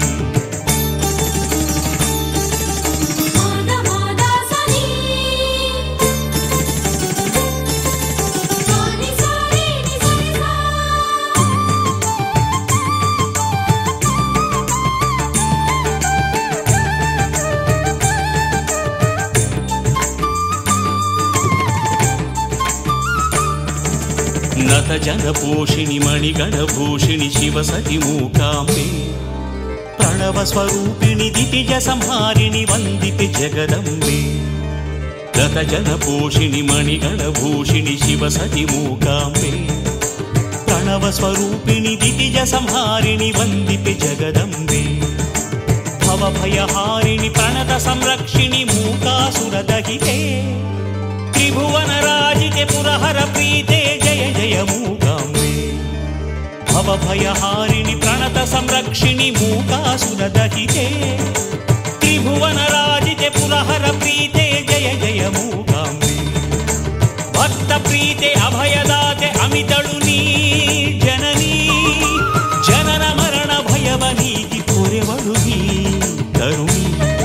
ನತ ಜನ ಪೋಷಿಣಿ ಮಣಿಗಣ ಭೂಷಿಣಿ ಶಿವಸತಿ ಮೂಕಾಂಬೆ ಪ್ರಣವ ಸ್ವರೂಪಿಣಿ ದಿತಿಜ ಸಂಹಾರಿಣಿ ವಂದಿತೆ ಜಗದಂಬೆ ನತ ಜನ ಪೋಷಿಣಿ ಮಣಿಗಣ ಭೂಷಿಣಿ ಶಿವಸತಿ ಮೂಕಾಂಬೆ ಪ್ರಣವ ಸ್ವರೂಪಿಣಿ ದಿತಿಜ ಸಂಹಾರಿಣಿ ವಂದಿತೆ ಜಗದಂಬೆ ಭವ ಭಯಹಾರಿಣಿ ಪ್ರಣತ ಸಂರಕ್ಷಿಣಿ ಮೂಕಾಸುರ ದಹಿತೆ ತ್ರಿಭುವನ ರಾಜಿತೆ ಪುರಹರ ಪ್ರೀತೆ ಜಯ ಜಯ ಮೂಕಾಂಬೆ ಭವ ಭಯಹಾರಿಣಿ ಪ್ರಣತ ಸಂರಕ್ಷಿಣಿ ಮೂಕಾಸುರ ದಹಿತೆ ತ್ರಿಭುವನ ರಾಜಿತೆ ಪುರಹರ ಪ್ರೀತೆ ಜಯ ಜಯ ಮೂಕಾಂಬೆ ಭಕ್ತ ಪ್ರೀತೆ ಅಭಯದಾತೆ ಅಮಿತಳು ನೀ ಜನನಿ ಜನನ ಮರಣ ಭಯವ ನೀಗಿ ಕೊರೆವಳು ನೀ ಕರುಣಿ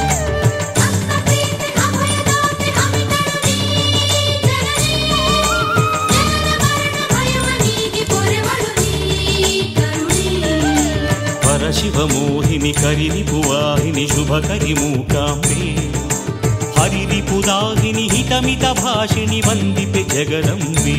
ಶಿವ ಮೋಹಿನಿ ಕರಿರಿಪುವಾಹಿನಿ ಶುಭಕರಿ ಮೂಕಾಂಬೆ ಹರಿರಿಪುದಾಹಿನಿ ಹಿತಮಿತ ಭಾಷಿಣಿ ವಂದಿತೆ ಜಗದಂಬೆ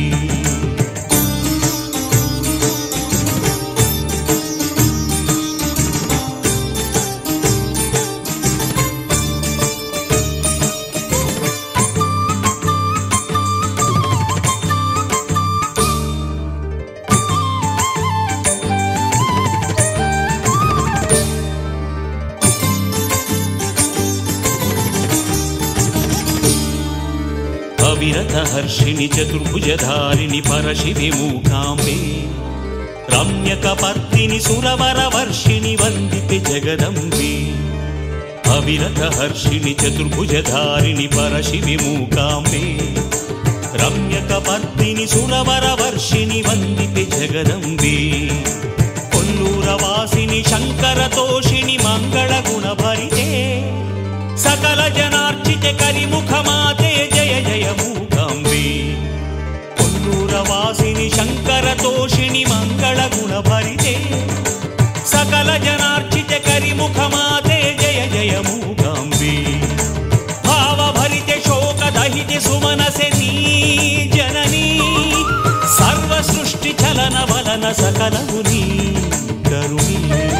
ಹರ್ಷಿಣಿ ಚತುರ್ಭುಜಧಾರಿಣಿ ಪರಶಿವಿ ಮೂಕಾಂಬೆ ರಮ್ಯಕಪರ್ದಿನಿ ಸುರವರ ವರ್ಷಿಣಿ ವಂದಿತೆ ಜಗದಂಬೆ ಅವಿರತ ಹರ್ಷಿಣಿ ಚತುರ್ಭುಜಧಾರಿಣಿ ಪರಶಿವಿ ಮೂಕಾಂಬೆ ರಮ್ಯಕಪರ್ದಿನಿ ಸುರವರ ವರ್ಷಿಣಿ ವಂದಿತೆ ಜಗದಂಬೆ ಕೊಲ್ಲೂರ ವಾಸಿನಿ ಶಂಕರ ತೋಷಿಣಿ ಮಂಗಳ ಗುಣಭರಿತೆ ಸಕಲ ಜನಾರ್ಚಿತೆ ಕರಿಮುಖ ಮಾತೆ ಜಯ ಜಯ ಮೂಕಾಂಬೆ ಕೊಲ್ಲೂರ ವಾಸಿನಿ ಶಂಕರ ತೋಷಿಣಿ ಮಂಗಳ ಗುಣಭರಿತೆ ಸಕಲ ಜನಾರ್ಚಿತೆ ಕರಿಮುಖ ಮಾತೆ ಜಯ ಜಯ ಮೂಕಾಂಬೆ ಭಾವಭರಿತೆ ಶೋಕ ದಹಿತೆ ಸುಮನಸೆ ನೀ ಜನನಿ ಸರ್ವ ಸೃಷ್ಟಿ ಚಲನ ಬಲನ ಸಕಲವು ನೀ ಕರುಣಿ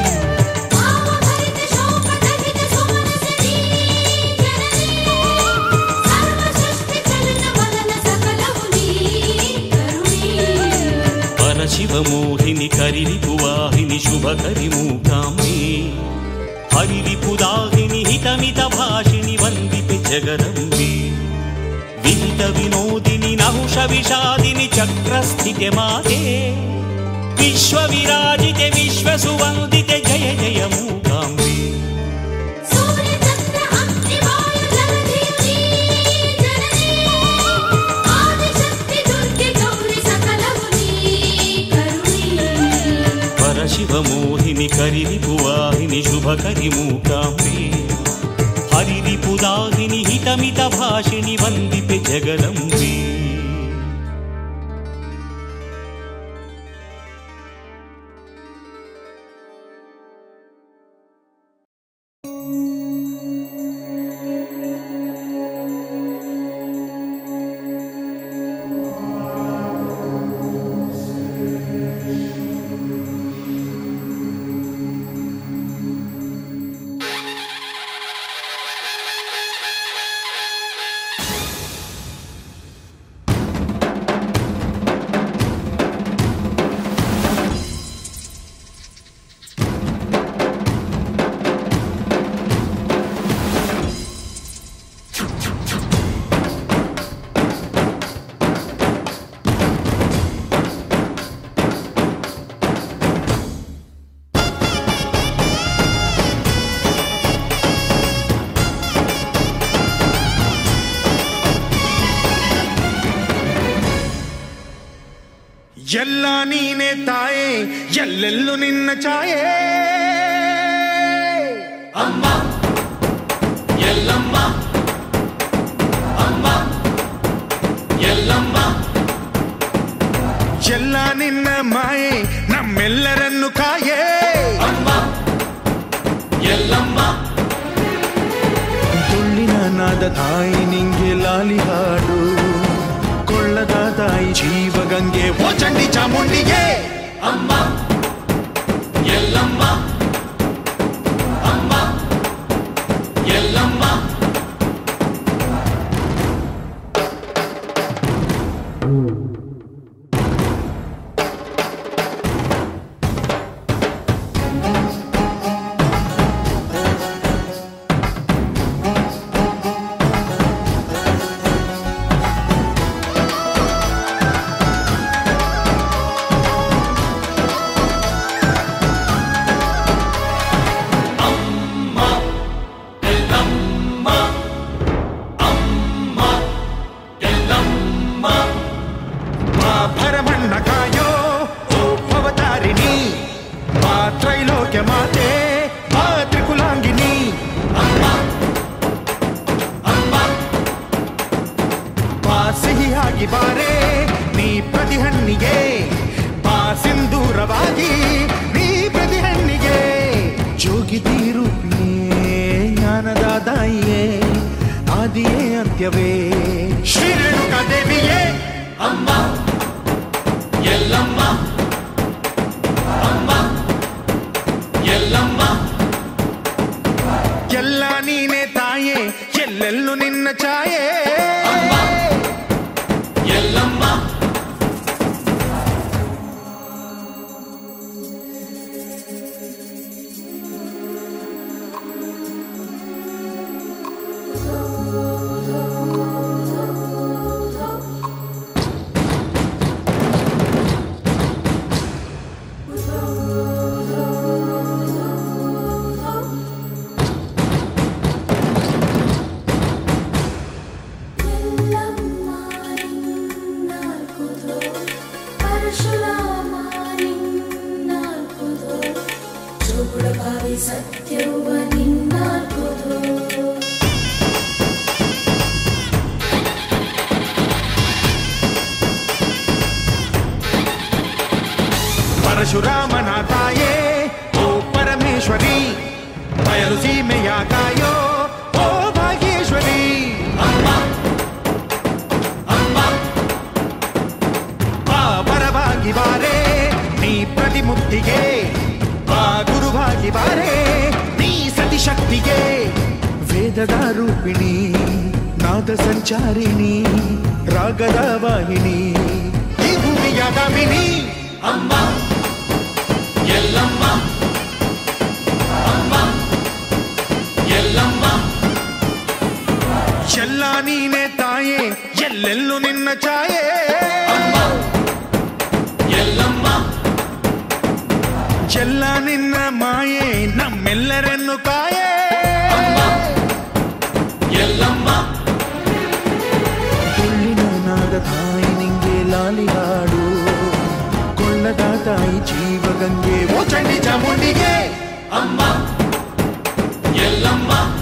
ಶಿವಮೋಹಿನಿ ಕರಿರಿಪುವಾಹಿನಿ ಶುಭಕರಿ ಮೂಕಾಂಬೆ ಹರಿರಿಪುದಾಹಿನಿ ಹಿತಮಿತ ಭಾಷಿಣಿ ವಂದಿತೆ ಜಗದಂಬೆ ವಿಹಿತ ವಿನೋದಿನಿ ನಹುಷ ವಿಷಾದಿನಿ ಚಕ್ರಸ್ಥಿತೆ ಮಾತೆ ವಿಶ್ವ ವಿರಾಜಿತೆ ವಿಶ್ವ ಸುವಂದಿತೆ ಜಯ ಜಯ ಮೂಕಾಂಬೆ ಶಿವಮೋಹಿನಿ ಕರಿರಿಪುವಾಹಿನಿ ಶುಭಕರಿ ಮೂಕಾಂಬೆ ಹರಿರಿಪುದಾಹಿನಿ ಹಿತಮಿತ ಭಾಷಿಣಿ ವಂದಿತೆ ಜಗದಂಬೆ ಎಲ್ಲ ನೀನೆ ತಾಯೇ ಎಲ್ಲೆಲ್ಲೂ ನಿನ್ನ ಛಾಯೆ ಅಮ್ಮ ಎಲ್ಲಮ್ಮ ಅಮ್ಮ ಎಲ್ಲಮ್ಮ ಎಲ್ಲ ನಿನ್ನ ಮಾಯೆ ನಮ್ಮೆಲ್ಲರನ್ನು ಕಾಯೆ ಅಮ್ಮ ಎಲ್ಲಮ್ಮ ತುಳ್ಳಿನ ನಾದ ತಾಯಿ ನಿಂಗೆ ಲಾಲಿ ಹಾಡು ಕೊಳ್ಳದ ತಾಯಿ ಜೀವಗಂಗೆ ಓ ಚಂಡಿ ಚಾಮುಂಡಿಗೆ ಅಮ್ಮ ಎಲ್ಲಮ್ಮ ಅಮ್ಮ ಎಲ್ಲಮ್ಮ ಬಾರೆ ನೀ ಪ್ರತಿ ಹಣ್ಣಿಗೆ ಬಾ ಸಿಂಧೂರವಾಗಿ ನೀ ಪ್ರತಿ ಹಣ್ಣಿಗೆ ಜೋಗಿತಿ ರೂಪಿಯೇ ಜ್ಞಾನದ ದಾಯಿಯೇ ಆದಿಯೇ ಅಂತ್ಯವೇ ಶ್ರೀ ರೇಣುಕಾ ದೇವಿಯೇ ಅಮ್ಮ ಎಲ್ಲಮ್ಮ ಅಮ್ಮ ಎಲ್ಲಮ್ಮ ಎಲ್ಲ ನೀನೆ ತಾಯೇ ಎಲ್ಲೆಲ್ಲೂ ನಿನ್ನ ಛಾಯೆ ಅಮ್ಮ ಎಲ್ಲಮ್ಮ ಸತ್ಯವ ನಿನ್ನಾಲ್ಕುದು ಪರಶುರಾಮನ ತಾಯೇ ಓ ಪರಮೇಶ್ವರಿ ಬಯಲು ಸೀಮೆಯ ಕಾಯೋ ಓ ಭಾಗ್ಯೇಶ್ವರಿ ಅಮ್ಮ ಅಮ್ಮ ಬಾ ಬರವಾಗಿ ಬಾರೆ ನೀ ಪ್ರತಿಮುಕ್ತಿಗೆ ಬಾ ಗುರುವಾಗಿ ಬಾರೆ ನೀ ಸತಿಶಕ್ತಿಗೆ ವೇದದ ರೂಪಿಣಿ ನಾದ ಸಂಚಾರಿಣಿ ರಾಗದ ವಾಹಿನಿ ಈ ಭೂಮಿಯ ದಾಮಿನಿ ಅಮ್ಮ ಎಲ್ಲಮ್ಮ ಅಮ್ಮ ಎಲ್ಲಮ್ಮ ಎಲ್ಲ ನೀನೆ ತಾಯೇ ಎಲ್ಲೆಲ್ಲೂ ನಿನ್ನ ಛಾಯೆ ಅಮ್ಮ ಎಲ್ಲಮ್ಮ ಎಲ್ಲ ನಿನ್ನ ಮಾಯೆ ನಮ್ಮೆಲ್ಲರನ್ನು ಕಾಯೆ ಅಮ್ಮ ಎಲ್ಲಮ್ಮ ಕೊಳ್ಳಿನ ನಾದ ತಾಯಿ ನಿಂಗೆ ಲಾಲಿ ಹಾಡು ಕೊಳ್ಳದ ತಾಯಿ ಜೀವಗಂಗೆ ಓ ಚಂಡಿ ಚಾಮುಂಡಿಗೆ ಅಮ್ಮ ಎಲ್ಲಮ್ಮ